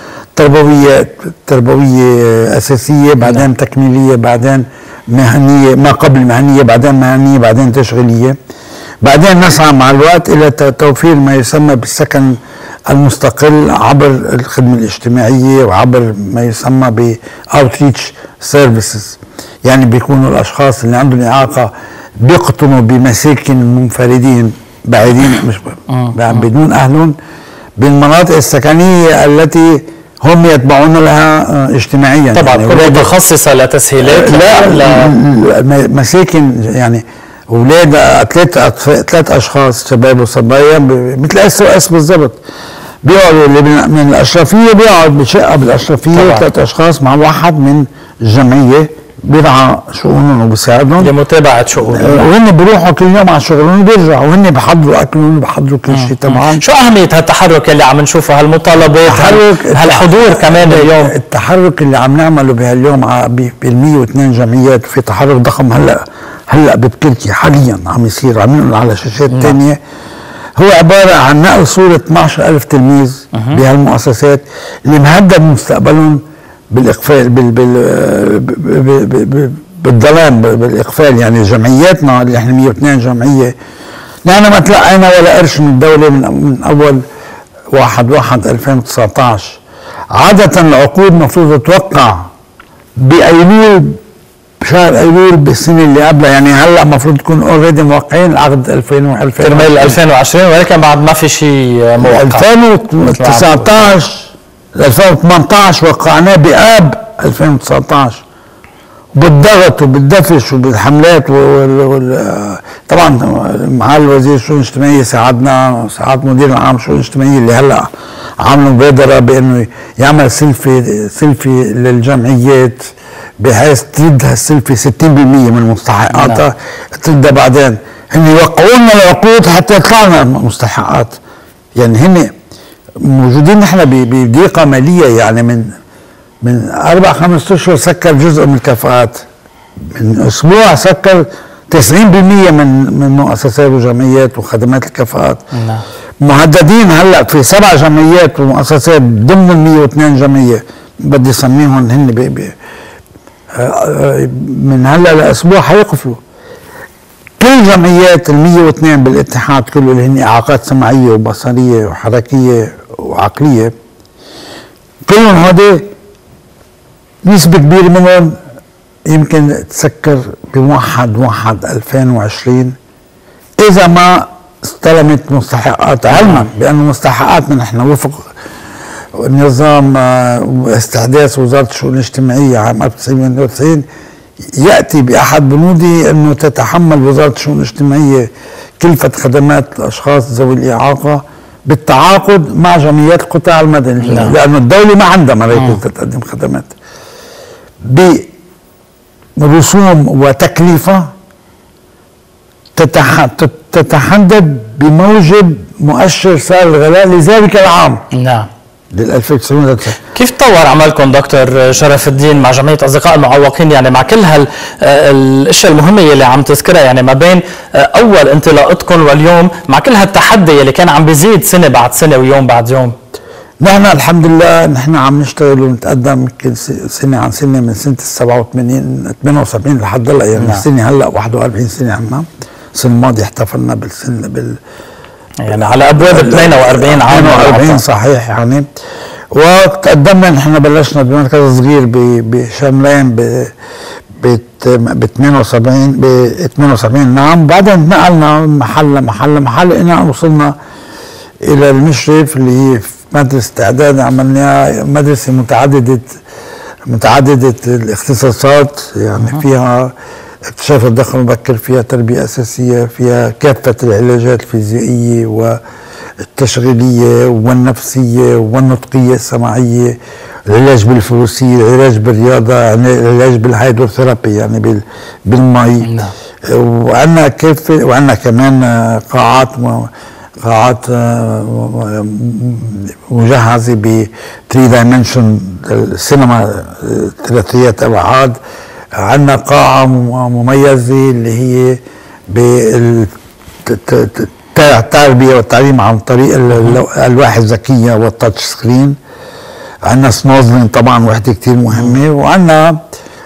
تربوية أساسية، بعدين تكميلية، بعدين مهنية، ما قبل مهنية، بعدين مهنية، بعدين تشغيلية. بعدين نسعى مع الوقت إلى توفير ما يسمى بالسكن المستقل عبر الخدمة الاجتماعية وعبر ما يسمى ب outreach services، يعني بيكونوا الأشخاص اللي عندهم إعاقة بيقطنوا بمساكن منفردين بعيدين مش بدون أهلهم بالمناطق السكنية التي هم يتبعون لها اجتماعيا. طبعا يعني متخصصة لتسهيلات لا مساكن، يعني اولاد ثلاث اشخاص شباب وصبايا مثل اس بالضبط، بيقعدوا اللي من الاشرفيه بيقعد بشقه بالاشرفيه ثلاث اشخاص مع واحد من الجمعيه بيرعى شؤونهم وبيساعدهم لمتابعه شؤونهم، وهن بيروحوا كل يوم على شغلهم وبيرجعوا، وهن بيحضروا اكلهم وبيحضروا كل شيء تبعهم. شو اهميه هالتحرك اللي عم نشوفه، هالمطالبات، هالحضور كمان اليوم؟ التحرك اللي عم نعمله بهاليوم بال 102 جمعيات، في تحرك ضخم هلا بتركيا حاليا عم يصير، عم ينقل على شاشات ثانيه، هو عباره عن نقل صوره 12,000 تلميذ بهالمؤسسات اللي مهدد مستقبلهم بالاقفال بالظلام بالاقفال. يعني جمعياتنا اللي احنا 102 جمعيه نحن ما تلقينا ولا قرش من الدوله من اول 1/1/2019. عاده العقود المفروض تتوقع بايلول، بشهر ايلول بالسنه اللي قبلها، يعني هلا المفروض تكون اوريدي موقعين العقد 2020 ولكن بعد ما في شيء موقع. 2019 2018 وقعناه بآب 2019 بالضغط وبالدفش وبالحملات طبعا مع الوزير الشؤون الاجتماعيه ساعدنا، ساعات مدير العام الشؤون الاجتماعيه اللي هلا عملوا مبادره بانه يعمل سلفي للجمعيات بحيث تردها السلفي 60% من مستحقاتها، تردها بعدين هن يوقعوا لنا العقود حتى يطلع لنا مستحقات. يعني هن موجودين نحن بضيقه ماليه، يعني من 4-5 اشهر سكر جزء من الكفاءات، من اسبوع سكر 90% من مؤسسات وجمعيات وخدمات الكفاءات. مهددين هلا في 7 جمعيات ومؤسسات ضمن ال 102 جمعيه بدي اسميهم هن من هلا لاسبوع حيقفلوا. كل جمعيات ال 102 بالاتحاد كله اللي هن اعاقات سمعيه وبصريه وحركيه وعقليه، كلهم هودي نسبه كبيره منهم يمكن تسكر ب1/1/2020 اذا ما استلمت مستحقات، علما بانه مستحقاتنا نحن وفق نظام استحداث وزاره الشؤون الاجتماعيه عام 1992 ياتي باحد بنوده انه تتحمل وزاره الشؤون الاجتماعيه كلفه خدمات الاشخاص ذوي الاعاقه بالتعاقد مع جمعيات القطاع المدني، لانه الدوله ما عندها مراكز تقدم خدمات برسوم وتكلفه تتحدد بموجب مؤشر سعر الغلاء لذلك العام. نعم. لل1900. كيف تطور عملكم دكتور شرف الدين مع جمعيه اصدقاء المعوقين، يعني مع كل الاشياء المهمه اللي عم تذكرها، يعني ما بين اول انطلاقتكم واليوم مع كل هالتحدي اللي كان عم بيزيد سنه بعد سنه ويوم بعد يوم؟ نحن الحمد لله نحن عم نشتغل ونتقدم يمكن سنه عن سنه، من سنه 87 78 لحد هلا، يعني السنه هلا 41 سنه عنا. السنه الماضيه احتفلنا بالسنه يعني على ابواب 42 عام. 42 صحيح يعني. وتقدمنا نحن بلشنا بمركز صغير بشملين ب 78 نعم. بعدين نقلنا محل إلى وصلنا الى المشرف اللي هي مدرسة اعداد، عملناها مدرسة متعددة الاختصاصات، يعني فيها اكتشاف الدخل المبكر، فيها تربية اساسية، فيها كافة العلاجات الفيزيائية والتشغيلية والنفسية والنطقية السماعية، العلاج بالفروسية، العلاج بالرياضة، العلاج بالهيدروثيرابي يعني بالمي. وعندنا كمان قاعات مجهزة ب 3 دايمنشن السينما، ثلاثية أبعاد. عندنا قاعة مميزة اللي هي بالتربية والتعليم عن طريق الألواح الذكية والتاتش سكرين. عندنا سنوزلين طبعا وحدة كتير مهمة. وعندنا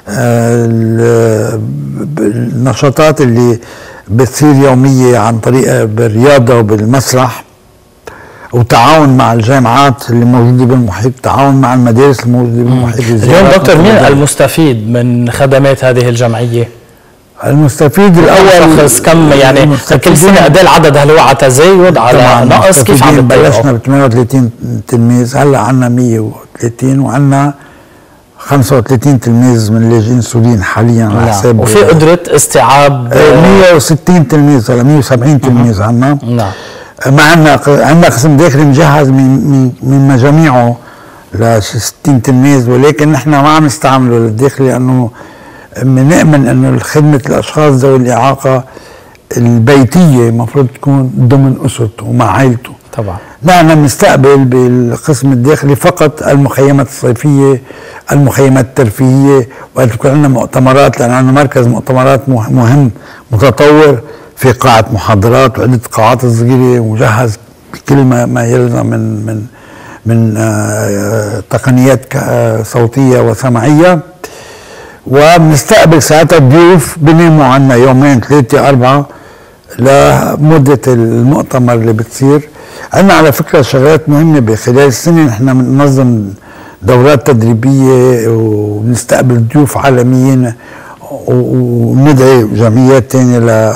النشاطات اللي بتصير يومية عن طريق بالرياضة وبالمسرح، وتعاون مع الجامعات اللي موجودة بالمحيط، تعاون مع المدارس الموجودة بالمحيط. اليوم دكتور مين المستفيد من خدمات هذه الجمعية؟ المستفيد الاول شخص كم يعني كل سنه قد ايه العدد؟ هل هو على تزايد على نقص؟ كيف عم بلشنا ب 38 تلميذ، هلا عندنا 130 وعندنا 35 تلميذ من لاجئين سوريين حاليا على حساب. وفي قدرة استيعاب 160 تلميذ هلا 170 تلميذ عندنا. نعم. ما عندنا قسم داخلي مجهز من مجاميعه ل 60 تلميذ، ولكن نحن ما عم نستعمله للداخلي لانه بنؤمن انه خدمة الاشخاص ذوي الاعاقة البيتية المفروض تكون ضمن اسرته ومع عائلته. طبعا. نحن بنستقبل بالقسم الداخلي فقط المخيمات الصيفية، المخيمات الترفيهية، وقت تكون عندنا مؤتمرات، لأن عندنا مركز مؤتمرات مهم متطور في قاعة محاضرات وعدة قاعات صغيرة مجهز بكل ما يلزم من تقنيات صوتية وسمعية. وبنستقبل ساعتها ضيوف بناموا عنا يومين 3 4 لمدة المؤتمر اللي بتصير. عندنا على فكرة شغلات مهمة بخلال السنة، نحن بننظم دورات تدريبية وبنستقبل ضيوف عالميين وندعي جمعيات تانية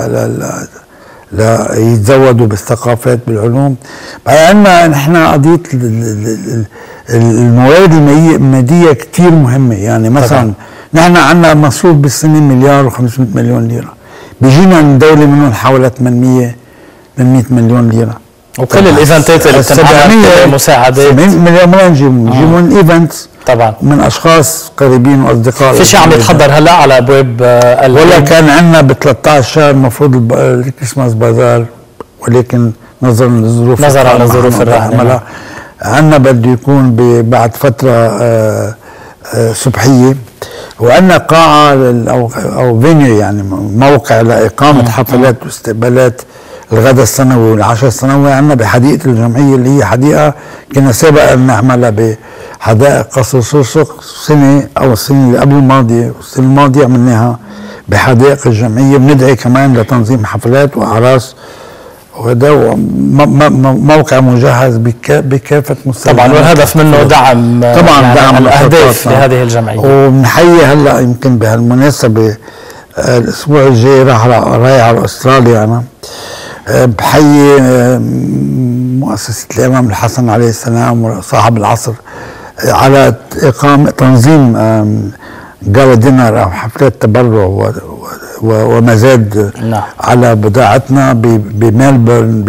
ليتزودوا بالثقافات بالعلوم. عندنا نحن قضية الموارد المادية كتير مهمة. يعني مثلا نحن عندنا مصروف بالسنة 1,500,000,000 ليرة، بيجينا من الدولة منهم حوالي 800 مليون ليرة. وكل الايفنتات اللي بتنعمل مساعدات 700 مليون ما نجيبهم من ايفنتس طبعا من اشخاص قريبين واصدقاء. في شيء عم يتحضر هلا على ابواب ولا كان عندنا ب 13 شهر المفروض الكريسماس بازار، ولكن نظرا للظروف الراهنه عندنا بده يكون بعد فتره صبحيه. وعندنا قاعه او فينيو يعني موقع لاقامه حفلات واستقبالات الغداء السنوي والعشاء السنوي. عندنا بحديقه الجمعيه اللي هي حديقه كنا سابقا نعملها بحدائق قصر صرصق السنه او السنه اللي قبل الماضيه، والسنه الماضيه عملناها بحدائق الجمعيه. بندعي كمان لتنظيم حفلات واعراس، وهذا موقع مجهز بكافه مستويات. طبعا والهدف منه دعم طبعا يعني دعم الاهداف لهذه الجمعيه. وبنحيي هلا يمكن بهالمناسبه الاسبوع الجاي رايح على استراليا. انا بحيي مؤسسه الامام الحسن عليه السلام وصاحب العصر على اقامه تنظيم جالا دينر او حفلات تبرع ومزاد على بضاعتنا بملبورن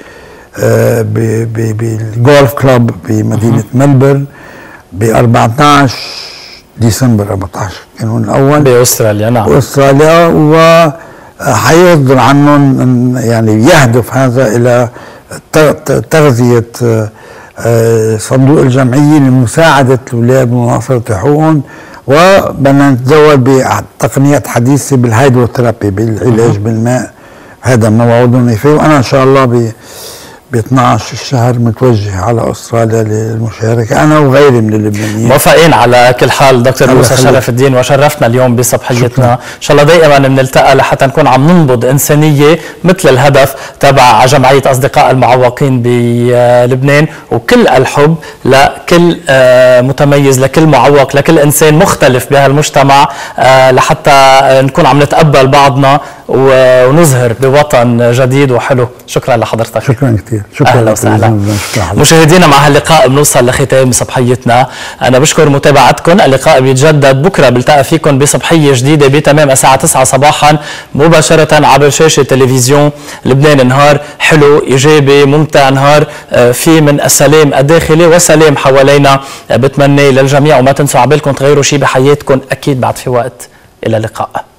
بالجولف كلوب بمدينه ملبورن ب 14 ديسمبر 14 كانون الاول باستراليا. نعم باستراليا. وحيصدر عنهم يعني يهدف هذا الى تغذيه صندوق الجمعيه لمساعده الاولاد بمناصره حقوقهم، وبدنا نتزود بتقنيات حديثه بالهيدروثيرابي بالعلاج بالماء. هذا موعودنا فيه، وانا ان شاء الله ب 12 الشهر متوجه على استراليا للمشاركه، انا وغيري من اللبنانيين. موافقين على كل حال دكتور موسى شرف الدين، وشرفتنا اليوم بصبحيتنا. ان شاء الله دائما بنلتقى لحتى نكون عم ننبض انسانيه مثل الهدف تبع جمعيه اصدقاء المعوقين بلبنان، وكل الحب لكل متميز، لكل معوق، لكل انسان مختلف بهالمجتمع، لحتى نكون عم نتقبل بعضنا ونظهر بوطن جديد وحلو. شكرا لحضرتك. شكرا كثير. شكرا. اهلا وسهلا. مشاهدينا، مع هاللقاء بنوصل لختام صبحيتنا. انا بشكر متابعتكم. اللقاء بيتجدد بكره، بلتقى فيكم بصبحيه جديده بتمام الساعه 9 صباحا مباشره عبر شاشه تلفزيون لبنان. نهار حلو ايجابي ممتع، نهار فيه من السلام الداخلي وسلام حوالينا بتمنى للجميع. وما تنسوا عبالكم تغيروا شيء بحياتكم، اكيد بعد في وقت. الى اللقاء.